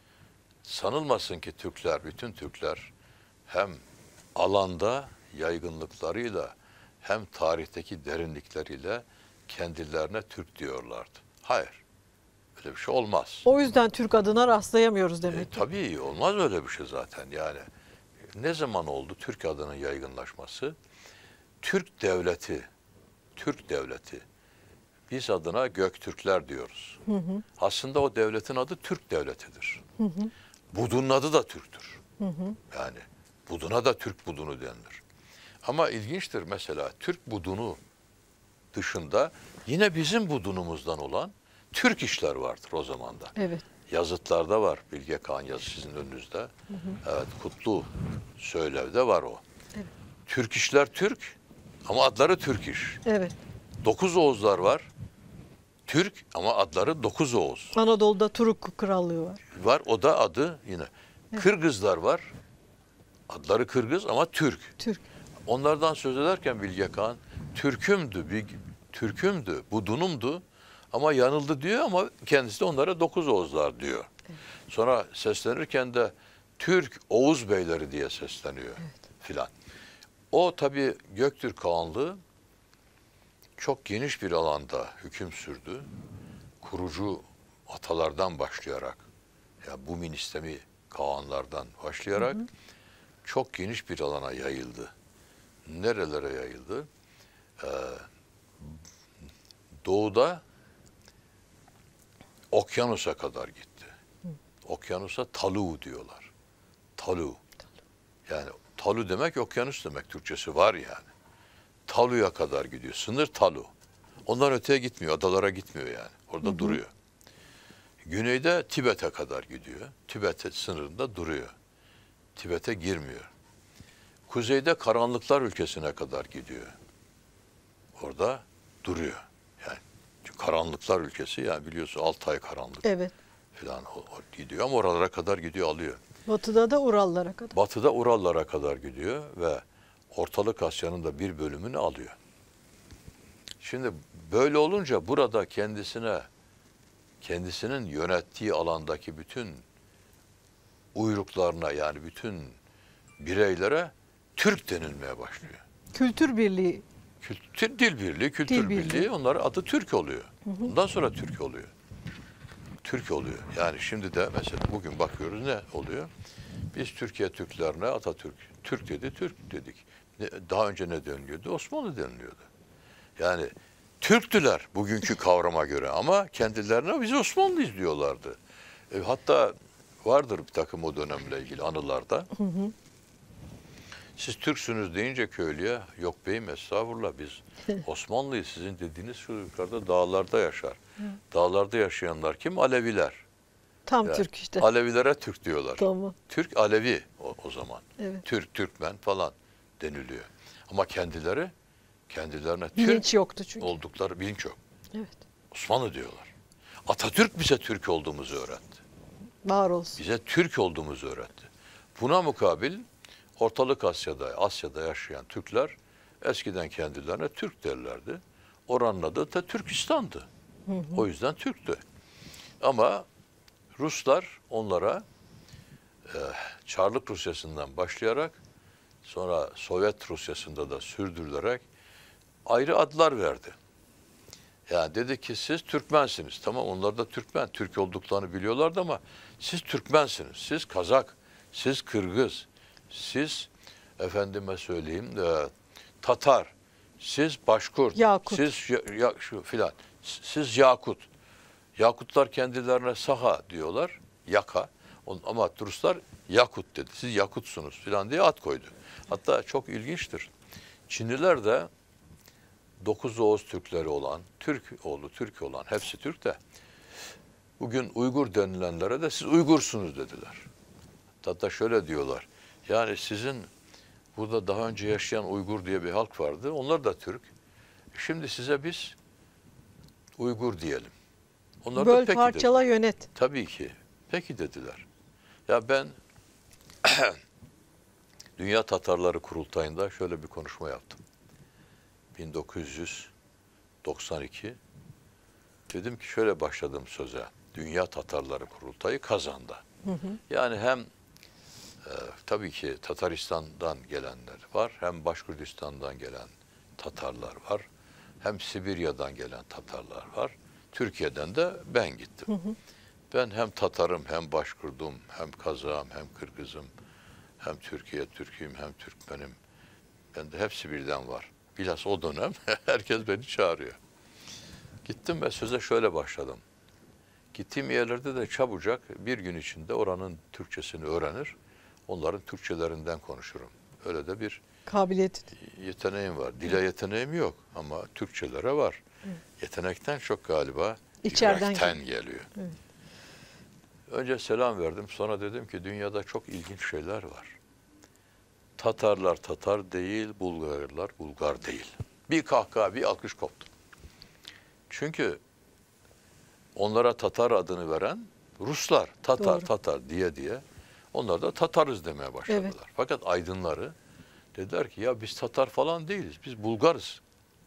Sanılmasın ki Türkler, bütün Türkler hem alanda yaygınlıklarıyla hem tarihteki derinlikleriyle kendilerine Türk diyorlardı. Hayır, öyle bir şey olmaz. O yüzden Türk adına rastlayamıyoruz demek ki. E, tabii olmaz öyle bir şey zaten. Yani ne zaman oldu Türk adının yaygınlaşması? Türk devleti, Türk devleti, biz adına Göktürkler diyoruz. Hı hı. Aslında o devletin adı Türk devletidir. Hı hı. Budun'un adı da Türk'tür. Hı hı. Yani Budun'a da Türk Budunu denilir. Ama ilginçtir mesela Türk Budunu dışında yine bizim Budun'umuzdan olan Türk işler vardır o zaman da. Evet. Yazıtlarda var. Bilge Kağan yazısı sizin önünüzde. Hı hı. Evet, Kutlu Söylev'de var o. Evet. Türk işler Türk ama adları Türk iş. Evet. Dokuz Oğuzlar var. Türk ama adları Dokuz Oğuz. Anadolu'da Turuk Krallığı var. Var, o da adı yine. Evet. Kırgızlar var. Adları Kırgız ama Türk. Türk. Onlardan söz ederken Bilge Kağan, Türk'ümdü, bir Türk'ümdü, Budun'umdu ama yanıldı diyor ama kendisi de onlara Dokuz Oğuzlar diyor. Evet. Sonra seslenirken de Türk Oğuz Beyleri diye sesleniyor evet. filan. O tabii Göktürk Kağanlığı çok geniş bir alanda hüküm sürdü. Kurucu atalardan başlayarak, yani bu ministemi Kağanlardan başlayarak hı hı. çok geniş bir alana yayıldı. Nerelere yayıldı? Ee, doğuda okyanusa kadar gitti. Hı. Okyanusa Talu diyorlar. Talu. Yani Talu demek okyanus demek. Türkçesi var yani. Talu'ya kadar gidiyor. Sınır Talu. Ondan öteye gitmiyor. Adalara gitmiyor yani. Orada hı hı. duruyor. Güneyde Tibet'e kadar gidiyor. Tibet sınırında duruyor. Tibet'e girmiyor. Kuzeyde Karanlıklar ülkesine kadar gidiyor. Orada duruyor. Yani Karanlıklar ülkesi yani biliyorsun Altay karanlık. Evet. Falan o, o gidiyor ama oralara kadar gidiyor, alıyor. Batıda da Urallara kadar. Batıda Urallara kadar gidiyor ve Ortalık Asya'nın da bir bölümünü alıyor. Şimdi böyle olunca burada kendisine kendisinin yönettiği alandaki bütün uyruklarına yani bütün bireylere Türk denilmeye başlıyor. Kültür birliği. Kültür, dil birliği, kültür dil birliği, birliği onların adı Türk oluyor. Hı hı. Ondan sonra Türk oluyor. Türk oluyor. Yani şimdi de mesela bugün bakıyoruz ne oluyor? Biz Türkiye Türklerine Atatürk, Türk dedi, Türk dedik. Daha önce ne deniliyordu? Osmanlı deniliyordu. Yani Türktüler bugünkü kavrama göre ama kendilerine biz Osmanlıyız diyorlardı. E, hatta vardır bir takım o dönemle ilgili anılarda. Hı hı. Siz Türksünüz deyince köylüye, yok beyim estağfurullah biz Osmanlıyız, sizin dediğiniz şu yukarıda dağlarda yaşar. Hı. Dağlarda yaşayanlar kim? Aleviler. Tam Yani Türk işte. Alevilere Türk diyorlar. Tamam. Türk Alevi o, o zaman. Evet. Türk, Türkmen falan deniliyor. Ama kendileri kendilerine bilinç Türk yoktu çünkü. oldukları bilinç yok. Evet. Osmanlı diyorlar. Atatürk bize Türk olduğumuzu öğretti. Var olsun. Bize Türk olduğumuzu öğretti. Buna mukabil Ortalık Asya'da, Asya'da yaşayan Türkler eskiden kendilerine Türk derlerdi. Oranın adı da Türkistan'dı. Hı hı. O yüzden Türktü. Ama Ruslar onlara e, Çarlık Rusyası'ndan başlayarak sonra Sovyet Rusyası'nda da sürdürülerek ayrı adlar verdi. Yani dedi ki siz Türkmensiniz. Tamam onlar da Türkmen. Türk olduklarını biliyorlardı ama siz Türkmensiniz. Siz Kazak, siz Kırgız, siz efendime söyleyeyim e, Tatar, siz Başkurt, Yakut. siz ya, ya, şu filan, siz Yakut. Yakutlar kendilerine Saha diyorlar, Yaka. Ama Ruslar Yakut dedi. Siz Yakutsunuz filan diye ad koydu. Hatta çok ilginçtir. Çinliler de Dokuz Oğuz Türkleri olan, Türk oğlu Türk olan hepsi Türk de bugün Uygur denilenlere de siz Uygursunuz dediler. Hatta şöyle diyorlar. Yani sizin burada daha önce yaşayan Uygur diye bir halk vardı. Onlar da Türk. Şimdi size biz Uygur diyelim. Onlar Böl, da peki parçala, dediler. yönet. Tabii ki. Peki dediler. Ya ben Dünya Tatarları Kurultayı'nda şöyle bir konuşma yaptım. bin dokuz yüz doksan iki dedim ki şöyle başladım söze. Dünya Tatarları Kurultayı Kazan'da. Hı hı. Yani hem e, tabii ki Tataristan'dan gelenler var, hem Başkurdistan'dan gelen Tatarlar var, hem Sibirya'dan gelen Tatarlar var. Türkiye'den de ben gittim. Hı hı. Ben hem Tatarım, hem Başkurdum, hem Kazağım, hem Kırgızım, hem Türkiye Türk'üyüm, hem Türkmenim. Ben de hepsi birden var. Bilhassa o dönem herkes beni çağırıyor. Gittim ve söze şöyle başladım. Gittiğim yerlerde de çabucak bir gün içinde oranın Türkçesini öğrenir, onların Türkçelerinden konuşurum. Öyle de bir kabiliyet, yeteneğim var. Dile yeteneğim yok ama Türkçelere var. Hı. Yetenekten çok galiba İçeriden yürekten geliyor. Hı. Önce selam verdim, sonra dedim ki dünyada çok ilginç şeyler var. Tatarlar Tatar değil, Bulgarlar Bulgar değil. Bir kahkaha, bir alkış koptu. Çünkü onlara Tatar adını veren Ruslar, Tatar, Doğru. Tatar diye diye onlar da Tatarız demeye başladılar. Evet. Fakat aydınları dediler ki ya biz Tatar falan değiliz, biz Bulgarız.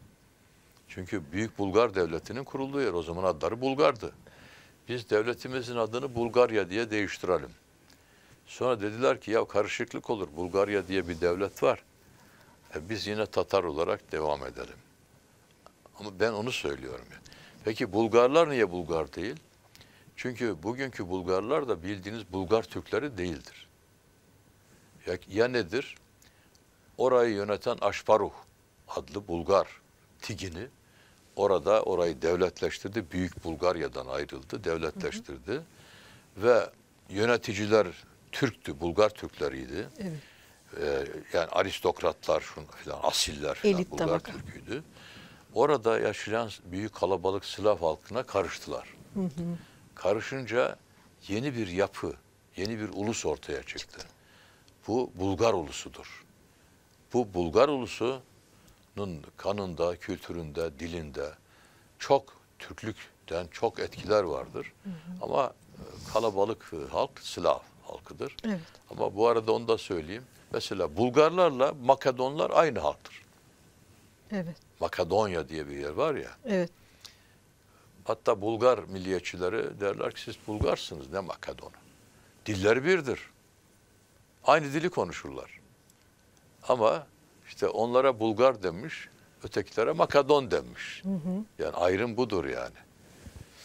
Çünkü Büyük Bulgar Devleti'nin kurulduğu yer, o zaman adları Bulgar'dı. Biz devletimizin adını Bulgarya diye değiştirelim. Sonra dediler ki ya karışıklık olur, Bulgarya diye bir devlet var. E biz yine Tatar olarak devam edelim. Ama ben onu söylüyorum. Yani. Peki Bulgarlar niye Bulgar değil? Çünkü bugünkü Bulgarlar da bildiğiniz Bulgar Türkleri değildir. Ya, ya nedir? Orayı yöneten Aşparuh adlı Bulgar tigini orada orayı devletleştirdi. Büyük Bulgarya'dan ayrıldı, devletleştirdi. Hı hı. Ve yöneticiler Türktü, Bulgar Türkleriydi. Evet. Ee, yani aristokratlar, falan, asiller falan, Elit Bulgar tabaka. Türküydü. Orada yaşayan büyük kalabalık Slav halkına karıştılar. Hı hı. Karışınca yeni bir yapı, yeni bir ulus ortaya çıktı. çıktı. Bu Bulgar ulusudur. Bu Bulgar ulusunun kanında, kültüründe, dilinde çok Türklükten çok etkiler vardır. Hı hı. Ama kalabalık halk Slav halkıdır. Evet. Ama bu arada onu da söyleyeyim. Mesela Bulgarlarla Makedonlar aynı halktır. Evet. Makedonya diye bir yer var ya. Evet. Hatta Bulgar milliyetçileri derler ki siz Bulgarsınız, ne Makedonu. Dilleri birdir. Aynı dili konuşurlar. Ama işte onlara Bulgar demiş, ötekilere Makedon demiş. Hı hı. Yani ayrım budur yani.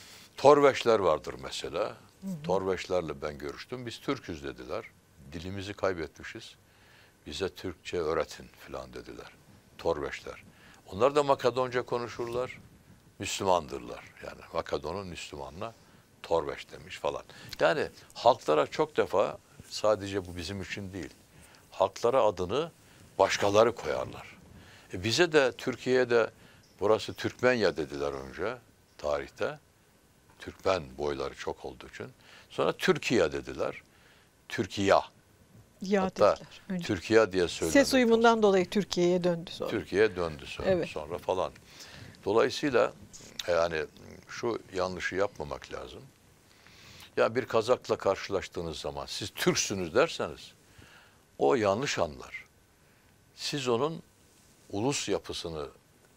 Torveçler vardır mesela. Hı hı. Torveçlerle ben görüştüm. Biz Türk'üz dediler. Dilimizi kaybetmişiz. Bize Türkçe öğretin falan dediler. Torveçler. Onlar da Makedonca konuşurlar. Müslümandırlar. Yani Makedon'un Müslümanına Torveç demiş falan. Yani halklara çok defa, sadece bu bizim için değil, halklara adını başkaları koyarlar. E bize de Türkiye'ye de burası Türkmenya dediler önce tarihte. Türkmen boyları çok olduğu için. Sonra Türkiye dediler. Türkiye. Ya Hatta dediler önce. Türkiye diye söylemek. Ses uyumundan dolayı Türkiye'ye döndü sonra. Türkiye'ye döndü sonra, Evet. sonra falan. Dolayısıyla yani şu yanlışı yapmamak lazım. Ya bir Kazak'la karşılaştığınız zaman siz Türksünüz derseniz o yanlış anlar. Siz onun ulus yapısını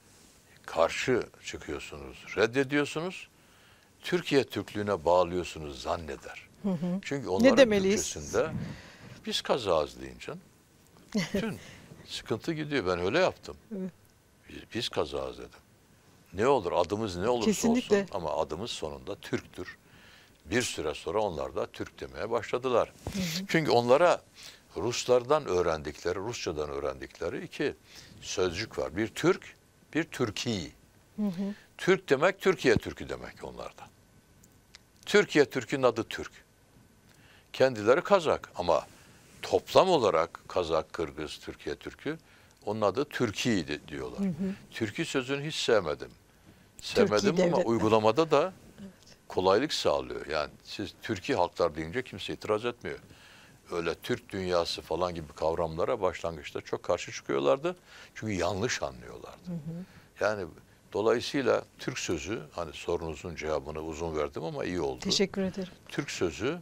karşı çıkıyorsunuz, reddediyorsunuz. Türkiye Türklüğüne bağlıyorsunuz zanneder. Hı hı. Çünkü onların Türkçesinde biz Kazağız deyince bütün sıkıntı gidiyor. Ben öyle yaptım. Evet. Biz, biz Kazağız dedim. Ne olur adımız ne olursa Kesinlikle. olsun ama adımız sonunda Türk'tür. Bir süre sonra onlar da Türk demeye başladılar. Hı hı. Çünkü onlara Ruslardan öğrendikleri, Rusçadan öğrendikleri iki sözcük var. Bir Türk, bir Türki. Hı hı. Türk demek Türkiye Türkü demek onlarda. Türkiye Türk'ün adı Türk. Kendileri Kazak ama toplam olarak Kazak, Kırgız, Türkiye Türk'ü onun adı Türkiye diyorlar. Hı hı. Türkü sözünü hiç sevmedim. Sevmedim Türkiye ama uygulamada da kolaylık sağlıyor. Yani siz Türkiye halklar deyince kimse itiraz etmiyor. Öyle Türk dünyası falan gibi kavramlara başlangıçta çok karşı çıkıyorlardı. Çünkü yanlış anlıyorlardı. Hı hı. Yani dolayısıyla Türk sözü, hani sorunuzun cevabını uzun verdim ama iyi oldu. Teşekkür ederim. Türk sözü,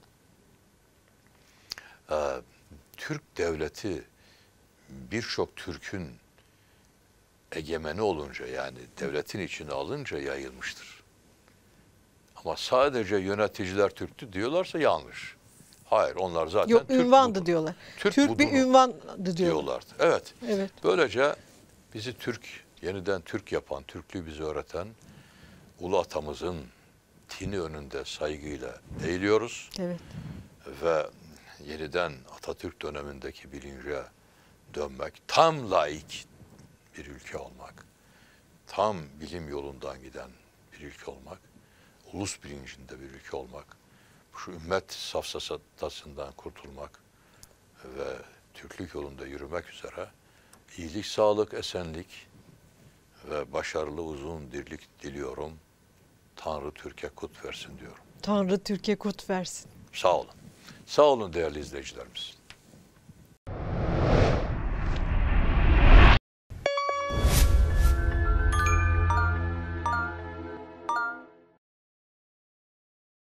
e, Türk devleti birçok Türk'ün egemeni olunca, yani devletin içine alınca yayılmıştır. Ama sadece yöneticiler Türktü diyorlarsa yanlış. Hayır, onlar zaten Yok, Türk ünvandı budunu, diyorlar. Türk, Türk bir ünvandı diyorlar. diyorlardı. Evet. Evet. Böylece bizi Türk, yeniden Türk yapan, Türklüğü bize öğreten ulu atamızın tini önünde saygıyla eğiliyoruz. Evet. Ve yeniden Atatürk dönemindeki bilince dönmek, tam laik bir ülke olmak, tam bilim yolundan giden bir ülke olmak, ulus bilincinde bir ülke olmak, şu ümmet safsatasından kurtulmak ve Türklük yolunda yürümek üzere iyilik, sağlık, esenlik ve başarılı uzun dirlik diliyorum. Tanrı Türkiye kut versin diyorum. Tanrı Türkiye kut versin. Sağ olun. Sağ olun değerli izleyicilerimiz.